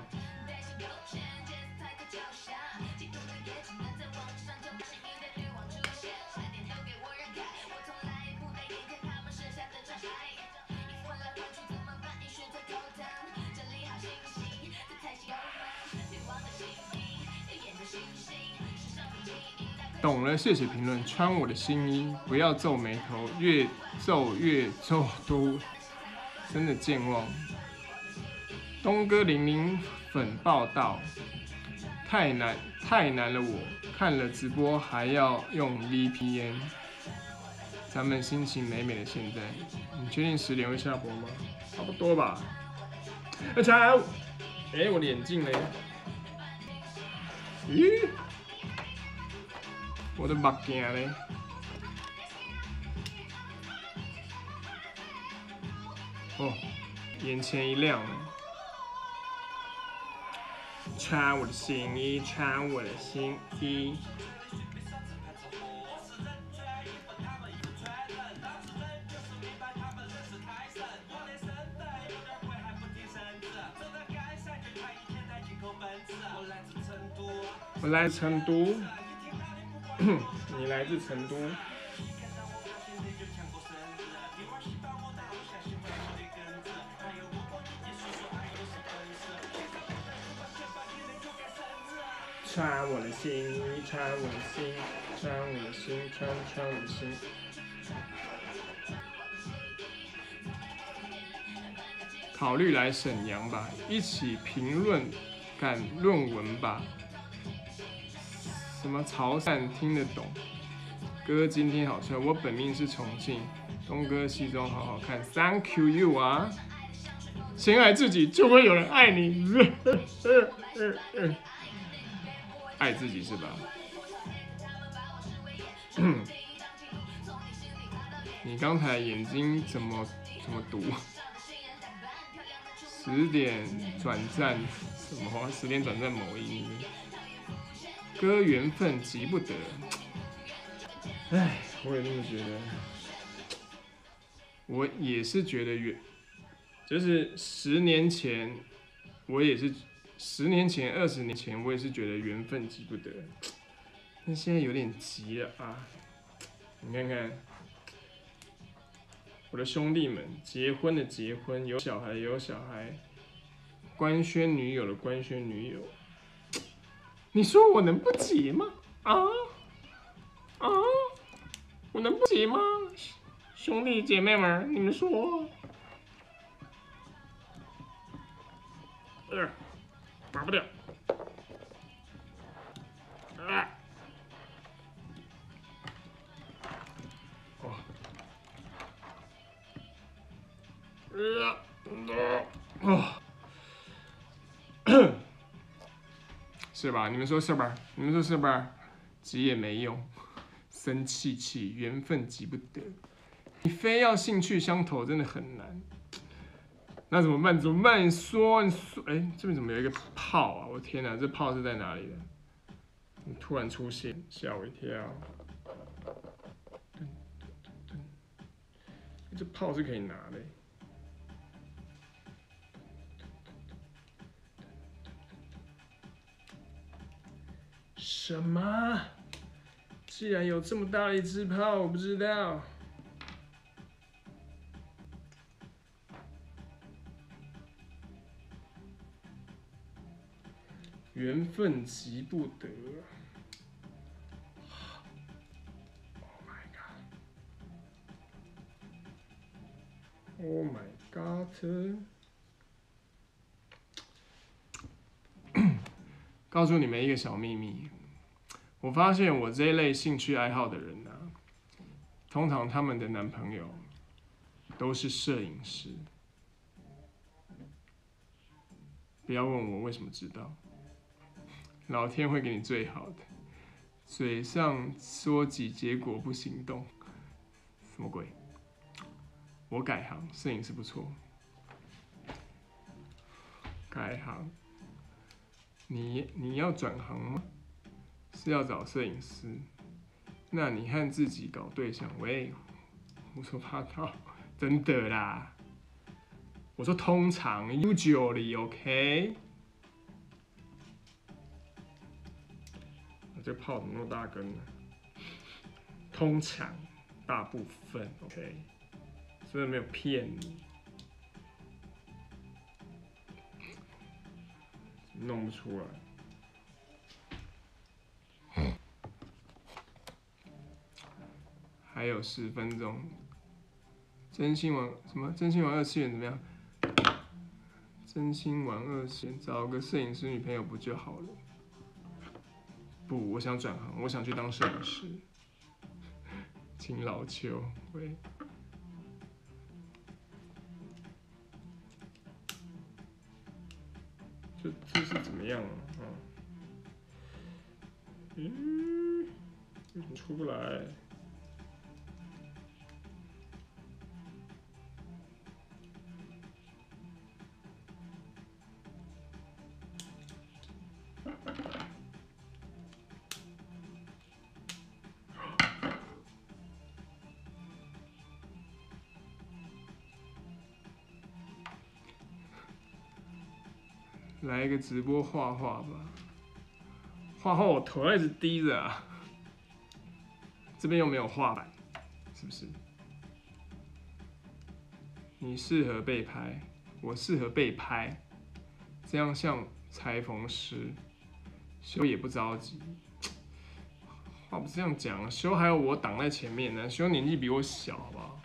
懂了，谢谢评论。穿我的新衣，不要皱眉头，越皱越皱都真的健忘。东哥零零粉报道，太难太难了我，看了直播还要用 V P N。咱们心情美美的现在，你确定十点会下播吗？差不多吧。阿强，哎，我的眼镜嘞？咦？我的目镜嘞？哦，眼前一亮了。穿我的新衣，穿我的新衣。我来自成都，你来自成都。穿我的新衣，穿我的心，穿我的心，穿穿我的心。考虑来沈阳吧，一起评论赶论文吧。什么潮汕听得懂？哥今天好帅，我本命是重庆，东哥西装好好看 ，Thank you you 啊！先爱自己，就会有人爱你。爱自己是吧？你刚才眼睛怎么怎么读？十点转战什么？十点转战某音。哥缘分急不得，唉，我也这么觉得。我也是觉得缘，就是十年前，我也是十年前、二十年前，我也是觉得缘分急不得，但现在有点急了啊！你看看，我的兄弟们，结婚的结婚，有小孩的有小孩，官宣女友的官宣女友。你说我能不急吗？啊啊！我能不急吗？兄弟姐妹们，你们说？呃，拔不掉。啊！哦。呃，哦。 是吧？你们说是吧？你们说是吧？急也没用，生气气，缘分急不得。你非要兴趣相投，真的很难。那怎么办？怎么办？你说，你说，哎、欸，这边怎么有一个炮啊？我天哪，这炮是在哪里的？你突然出现，吓我一跳。这炮是可以拿的、欸。什么？既然有这么大的一支炮，我不知道。缘分急不得。Oh my god! Oh my god! 告诉你们一个小秘密，我发现我这一类兴趣爱好的人啊，通常他们的男朋友都是摄影师。不要问我为什么知道。老天会给你最好的，嘴上说几，结果不行动，什么鬼？我改行，摄影师不错。改行，你你要转行吗？是要找摄影师？那你和自己搞对象？喂，胡说八道，真的啦！我说通常 usually OK。这个炮怎么那么大根呢？通常，大部分 OK， 真的没有骗你，弄不出来。还有十分钟，真心玩什么？真心玩二次元怎么样？真心玩二次元，找个摄影师女朋友不就好了？不，我想转行，我想去当摄影师。请老邱，喂。这这是怎么样啊？啊嗯，为什么出不来？来一个直播画画吧，画画我头一直低着啊，这边又没有画板，是不是？你适合被拍，我适合被拍，这样像裁缝师，修也不着急。话不是这样讲，修还有我挡在前面呢，修年纪比我小，好不好？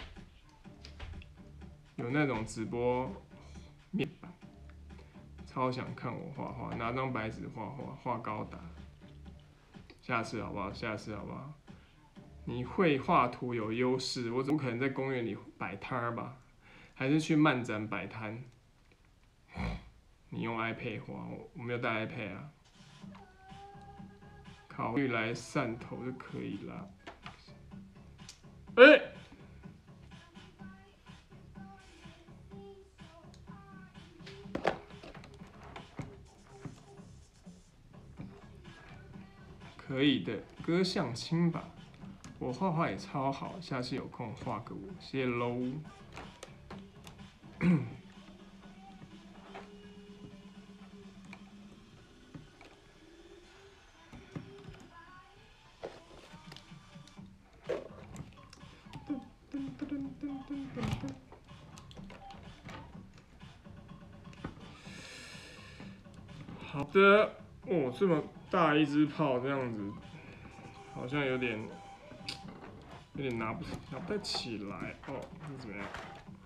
有那种直播面板。超想看我画画，拿张白纸画画，画高达。下次好不好？下次好不好？你会画图有优势，我怎么可能在公园里摆摊吧？还是去漫展摆摊？你用 iPad 画，我没有带 iPad 啊。考虑来汕头就可以了。哎、欸！可以的，哥相亲吧。我画画也超好，下次有空画个我，谢谢喽。好的，哦，这么大一支炮，这样子好像有点有点拿不拿不太起来哦，是怎么样？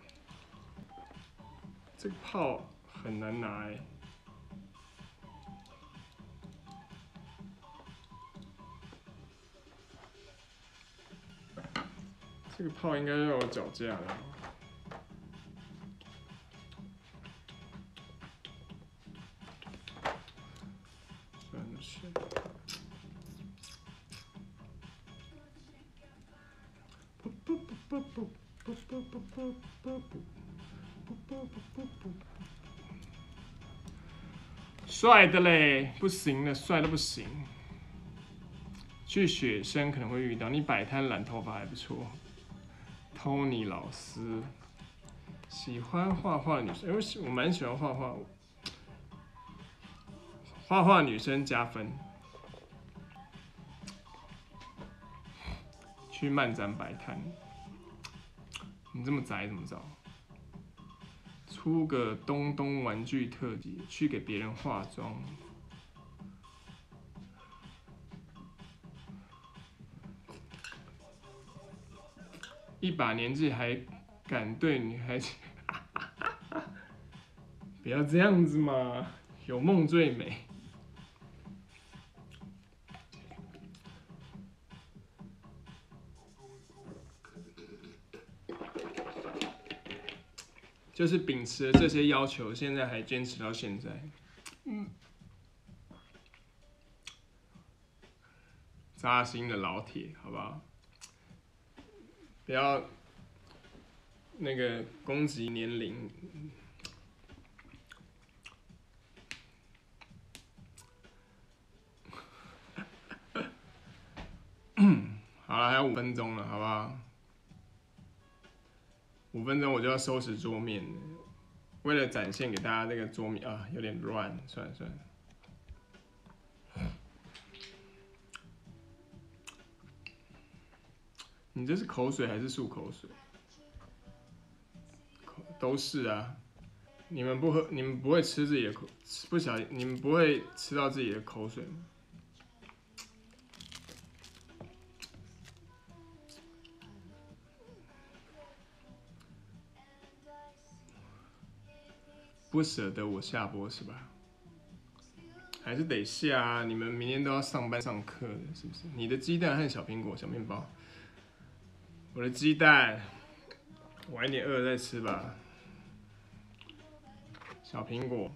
这个炮很难拿哎。这个炮应该要有脚架的。算了帅的嘞，不行了，帅的不行。去雪山可能会遇到，你摆摊染头发还不错。Tony 老师喜欢画画的女生，因为我蛮喜欢画画，画画女生加分。去漫展摆摊，你这么宅怎么找？出个东东玩具特辑，去给别人化妆。一把年纪还敢对女孩子，不要这样子嘛，有梦最美。就是秉持了这些要求，现在还坚持到现在。嗯，扎心的老铁，好不好？不要那个攻击年龄。好了，还有五分钟了，好不好？五分钟我就要收拾桌面了。为了展现给大家这个桌面啊，有点乱，算了算了。你这是口水还是漱口水？都是啊。你们不喝，你们不会吃自己的口，不小心，你们不会吃到自己的口水吗？不舍得我下播是吧？还是得下啊！你们明天都要上班上课的，是不是？你的鸡蛋和小苹果、小面包，我的鸡蛋晚一点饿了再吃吧。小苹果、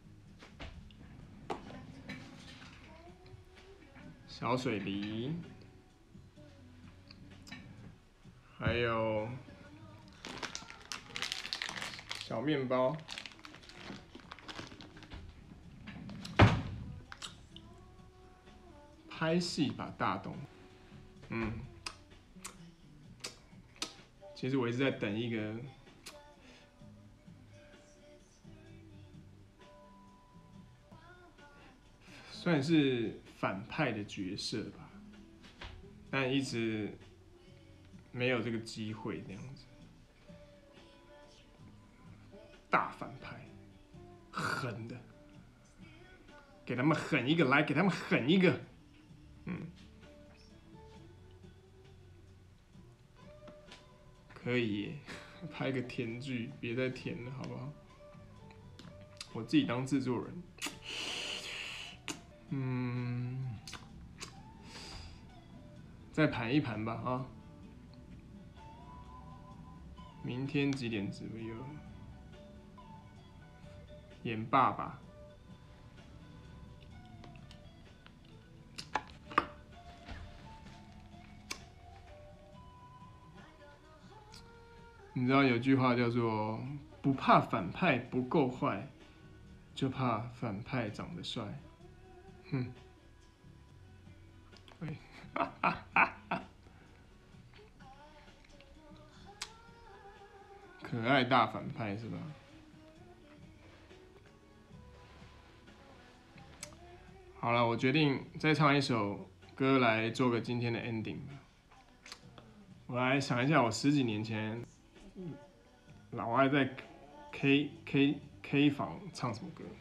小水梨，还有小面包。拍戏吧，大东。嗯，其实我一直在等一个算是反派的角色吧，但一直没有这个机会这样子。大反派，狠的，给他们狠一个，来，给他们狠一个。嗯，可以耶，拍个甜剧，别再甜了，好不好？我自己当制作人，嗯，再盘一盘吧啊！明天几点直播？演爸爸。你知道有句话叫做“不怕反派不够坏，就怕反派长得帅”。哼，对，可爱大反派是吧？好了，我决定再唱一首歌来做个今天的 ending 吧。我来想一下，我十几年前老爱在 K K K 房唱什么歌？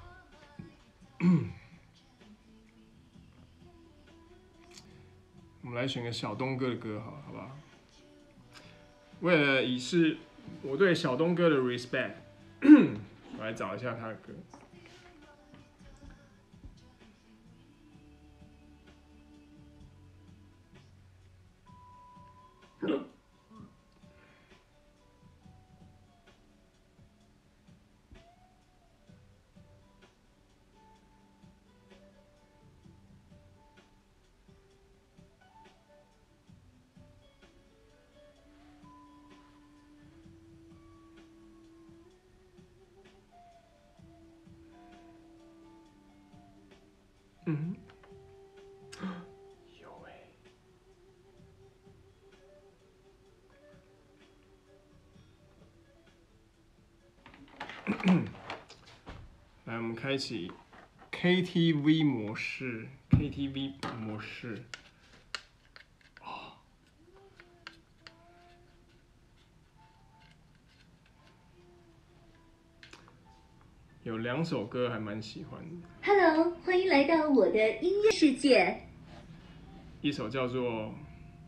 我们来选个小东哥的歌好，好不好？为了以示我对小东哥的 respect， 我来找一下他的歌。 来，我们开启 K T V 模式 ，K T V 模式。哦，有两首歌还蛮喜欢的。 Hello， 欢迎来到我的音乐世界。 一首叫做《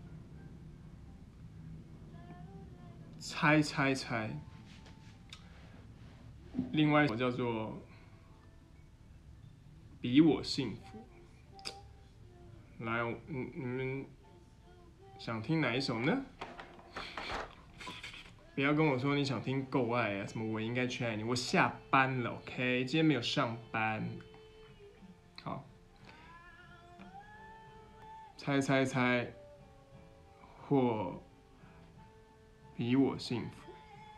猜猜猜》，另外一首叫做《比我幸福》。来，嗯，你们想听哪一首呢？不要跟我说你想听《够爱》啊，什么我应该去爱你。我下班了 ，OK， 今天没有上班。好，猜猜猜，或比我幸福。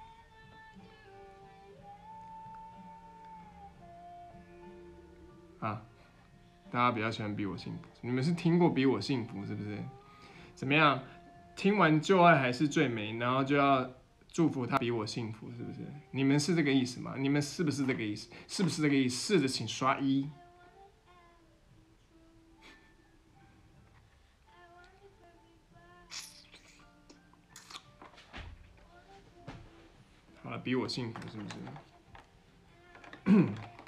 啊，大家比较喜欢比我幸福。你们是听过比我幸福是不是？怎么样？听完旧爱还是最美，然后就要祝福他比我幸福，是不是？你们是这个意思吗？你们是不是这个意思？是不是这个意思？是的，请刷一。好了，比我幸福是不是？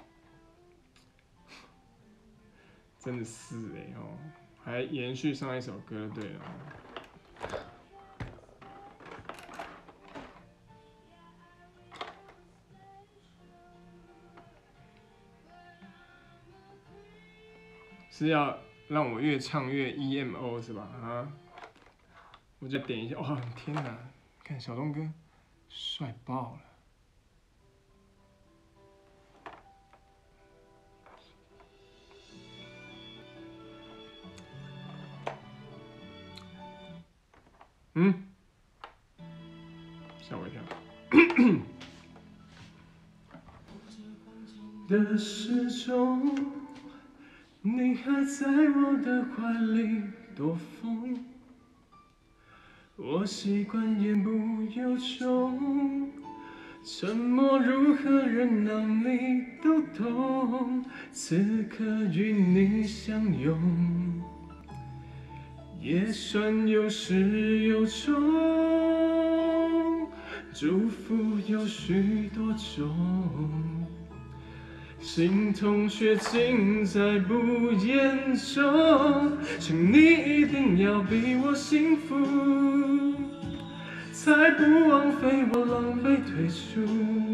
真的是哎、欸、哦，还延续上一首歌，对了。是要让我越唱越 E M O 是吧？啊，我就点一下，哇、哦，天哪！看小东哥，帅爆了！嗯，吓我一跳。的时钟，你还在我的怀里躲风，我习惯言不由衷，沉默如何忍让你都懂，此刻与你相拥，也算有始有终，祝福有许多种。心痛却尽在不言中，请你一定要比我幸福，才不枉费我狼狈退出。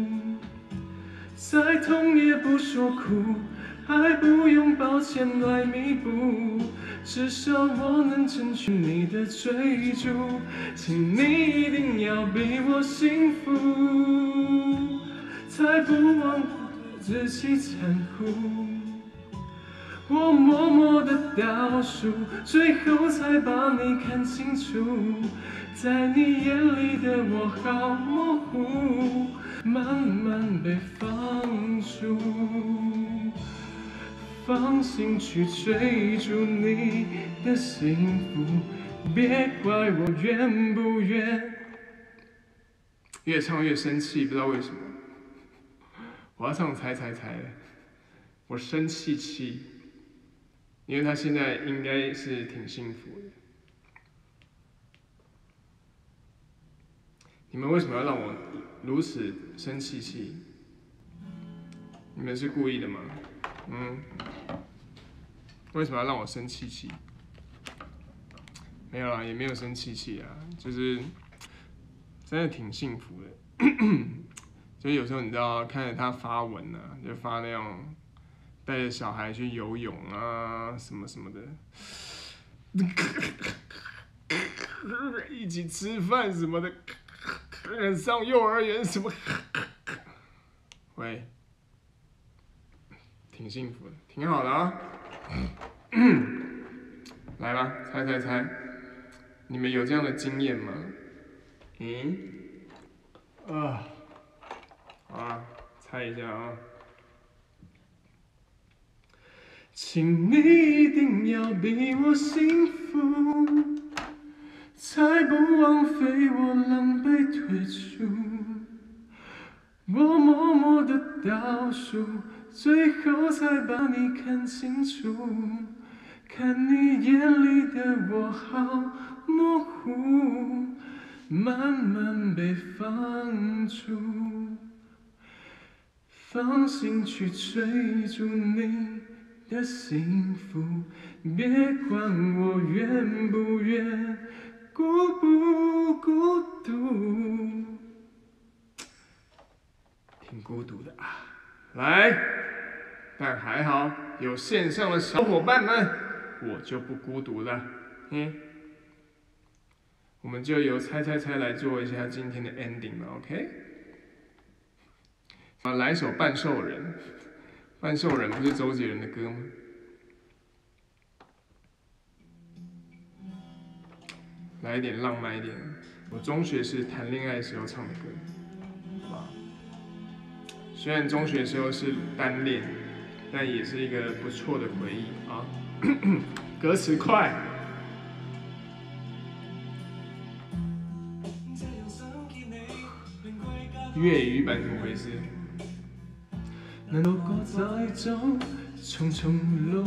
再痛也不说苦，还不用抱歉来弥补，至少我能争取你的追逐，请你一定要比我幸福，才不枉自己残酷。我默默的倒数，最后才把你看清楚，在你眼里的我好模糊，慢慢被放逐，放心去追逐你的幸福，别怪我愿不愿。越唱越生气，不知道为什么。我要唱猜猜猜了，我生气气，因为他现在应该是挺幸福的。你们为什么要让我如此生气气？你们是故意的吗？嗯，为什么要让我生气气？没有啦，也没有生气气啊，就是真的挺幸福的。就有时候你知道，看着他发文啊，就发那种带着小孩去游泳啊，什么什么的，一起吃饭什么的，上幼儿园什么，喂，挺幸福的，挺好的啊。来吧，猜猜猜，你们有这样的经验吗？嗯，啊。好啊，猜一下啊！请你一定要比我幸福，才不枉费我狼狈退出。我默默的倒数，最后才把你看清楚。看你眼里的我好模糊，慢慢被放逐。放心去追逐你的幸福，别管我愿不愿，孤不孤独。挺孤独的啊，来，但还好有线上的小伙伴们，我就不孤独了。嗯，我们就由猜猜猜来做一下今天的 ending 吧 ，OK？ 啊，来首《半兽人》，《半兽人》不是周杰伦的歌吗？来一点浪漫一点，我中学时谈恋爱时候唱的歌，好吧？虽然中学时候是单恋，但也是一个不错的回忆啊。歌词快。粤语版怎么回事？难道各在走重重路？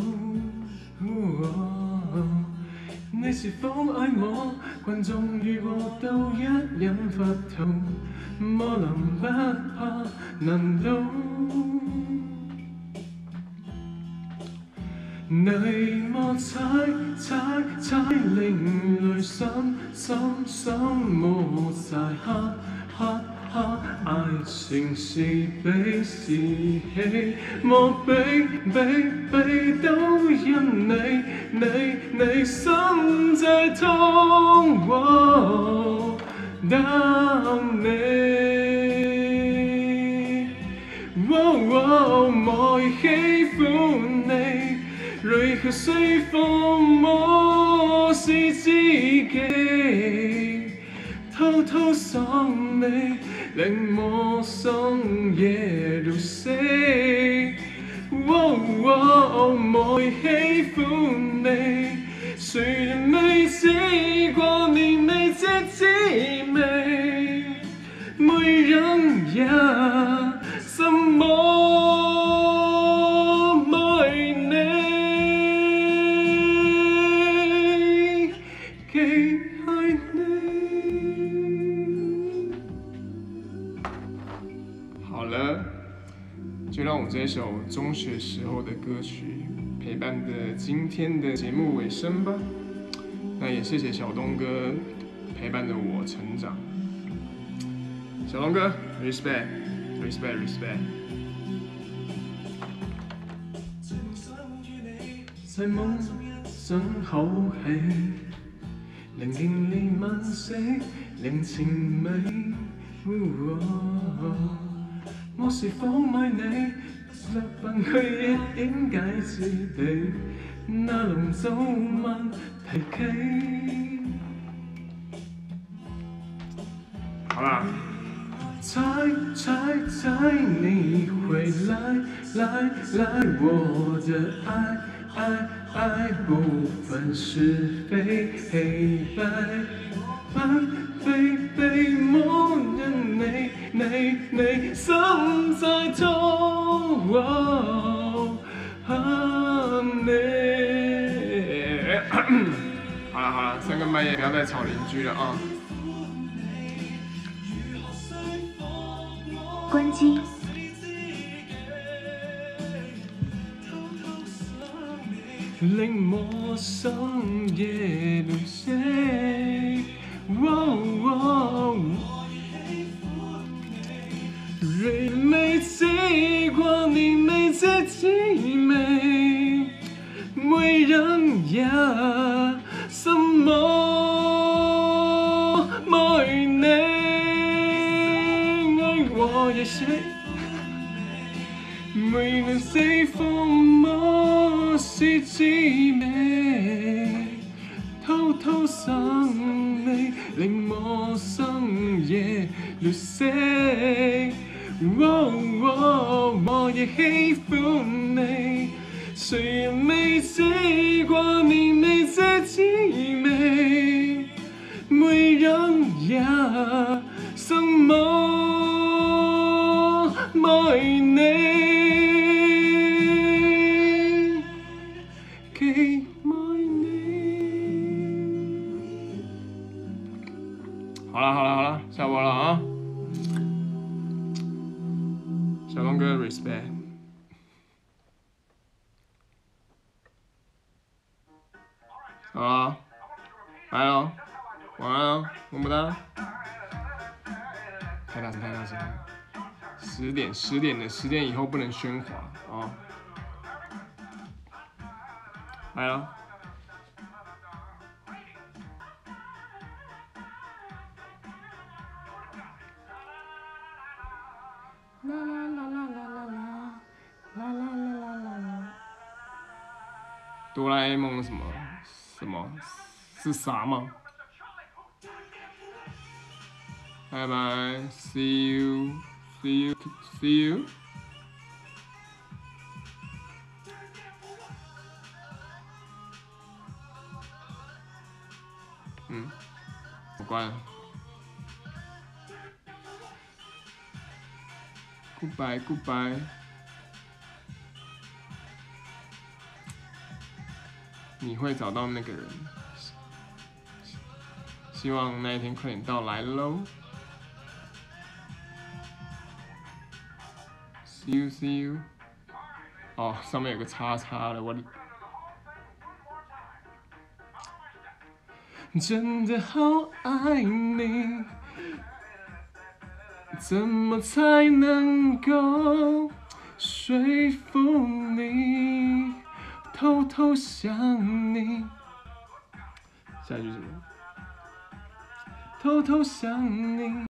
哦，你是否愛我？群眾與我都一樣發怒，魔能不怕難倒？你莫猜猜猜，令淚心心心抹晒黑黑。愛情是悲是喜，莫比比比都因你你你心在痛，哦，等你，哦哦，我已喜歡你，如何說服我是知己，偷偷想你。令我深夜入死，哦哦，我已喜歡你，誰人未試過年味這滋味？沒人也什麼愛你，記愛你。好了，就让我这首中学时候的歌曲陪伴着今天的节目尾声吧。那也谢谢小东哥陪伴着我成长。小东哥 ，respect respect respect。在夢想好戲，聆聽你晚色，令情美。我是否愛你？略笨去一點解之地，那籠早晚提起。好啦，猜猜猜你會來來來，我的愛愛愛不分是非黑白，分非非無人你你你心在痛，哦，恨你。好了好了，三更半夜不要再吵邻居了啊！ 关机。 令我深夜流死，哦哦，誰未試過年味這滋味？沒人也什麼愛你，愛我也是。沒能釋放麼是滋味，偷偷想你，令我深夜流死。哦哦，我也喜歡你，誰人未試過年味這滋味？沒人也什麼愛你。 小东哥 respect。好啊，来喽，晚安哦，么么哒。太大声，太大声了。十点，十点的，十点以后不能喧哗哦。来了。啦啦啦啦啦啦啦，啦啦啦啦啦啦。哆啦 A 梦什么什么是啥吗？拜拜 ，see you，see you，see you。嗯，我关了。Goodbye, goodbye。你会找到那个人，希望那一天快点到来喽。See you, see you。哦，上面有个叉叉的，我。真的好爱你，怎么才能够说服你？偷偷想你。下一句什么？偷偷想你。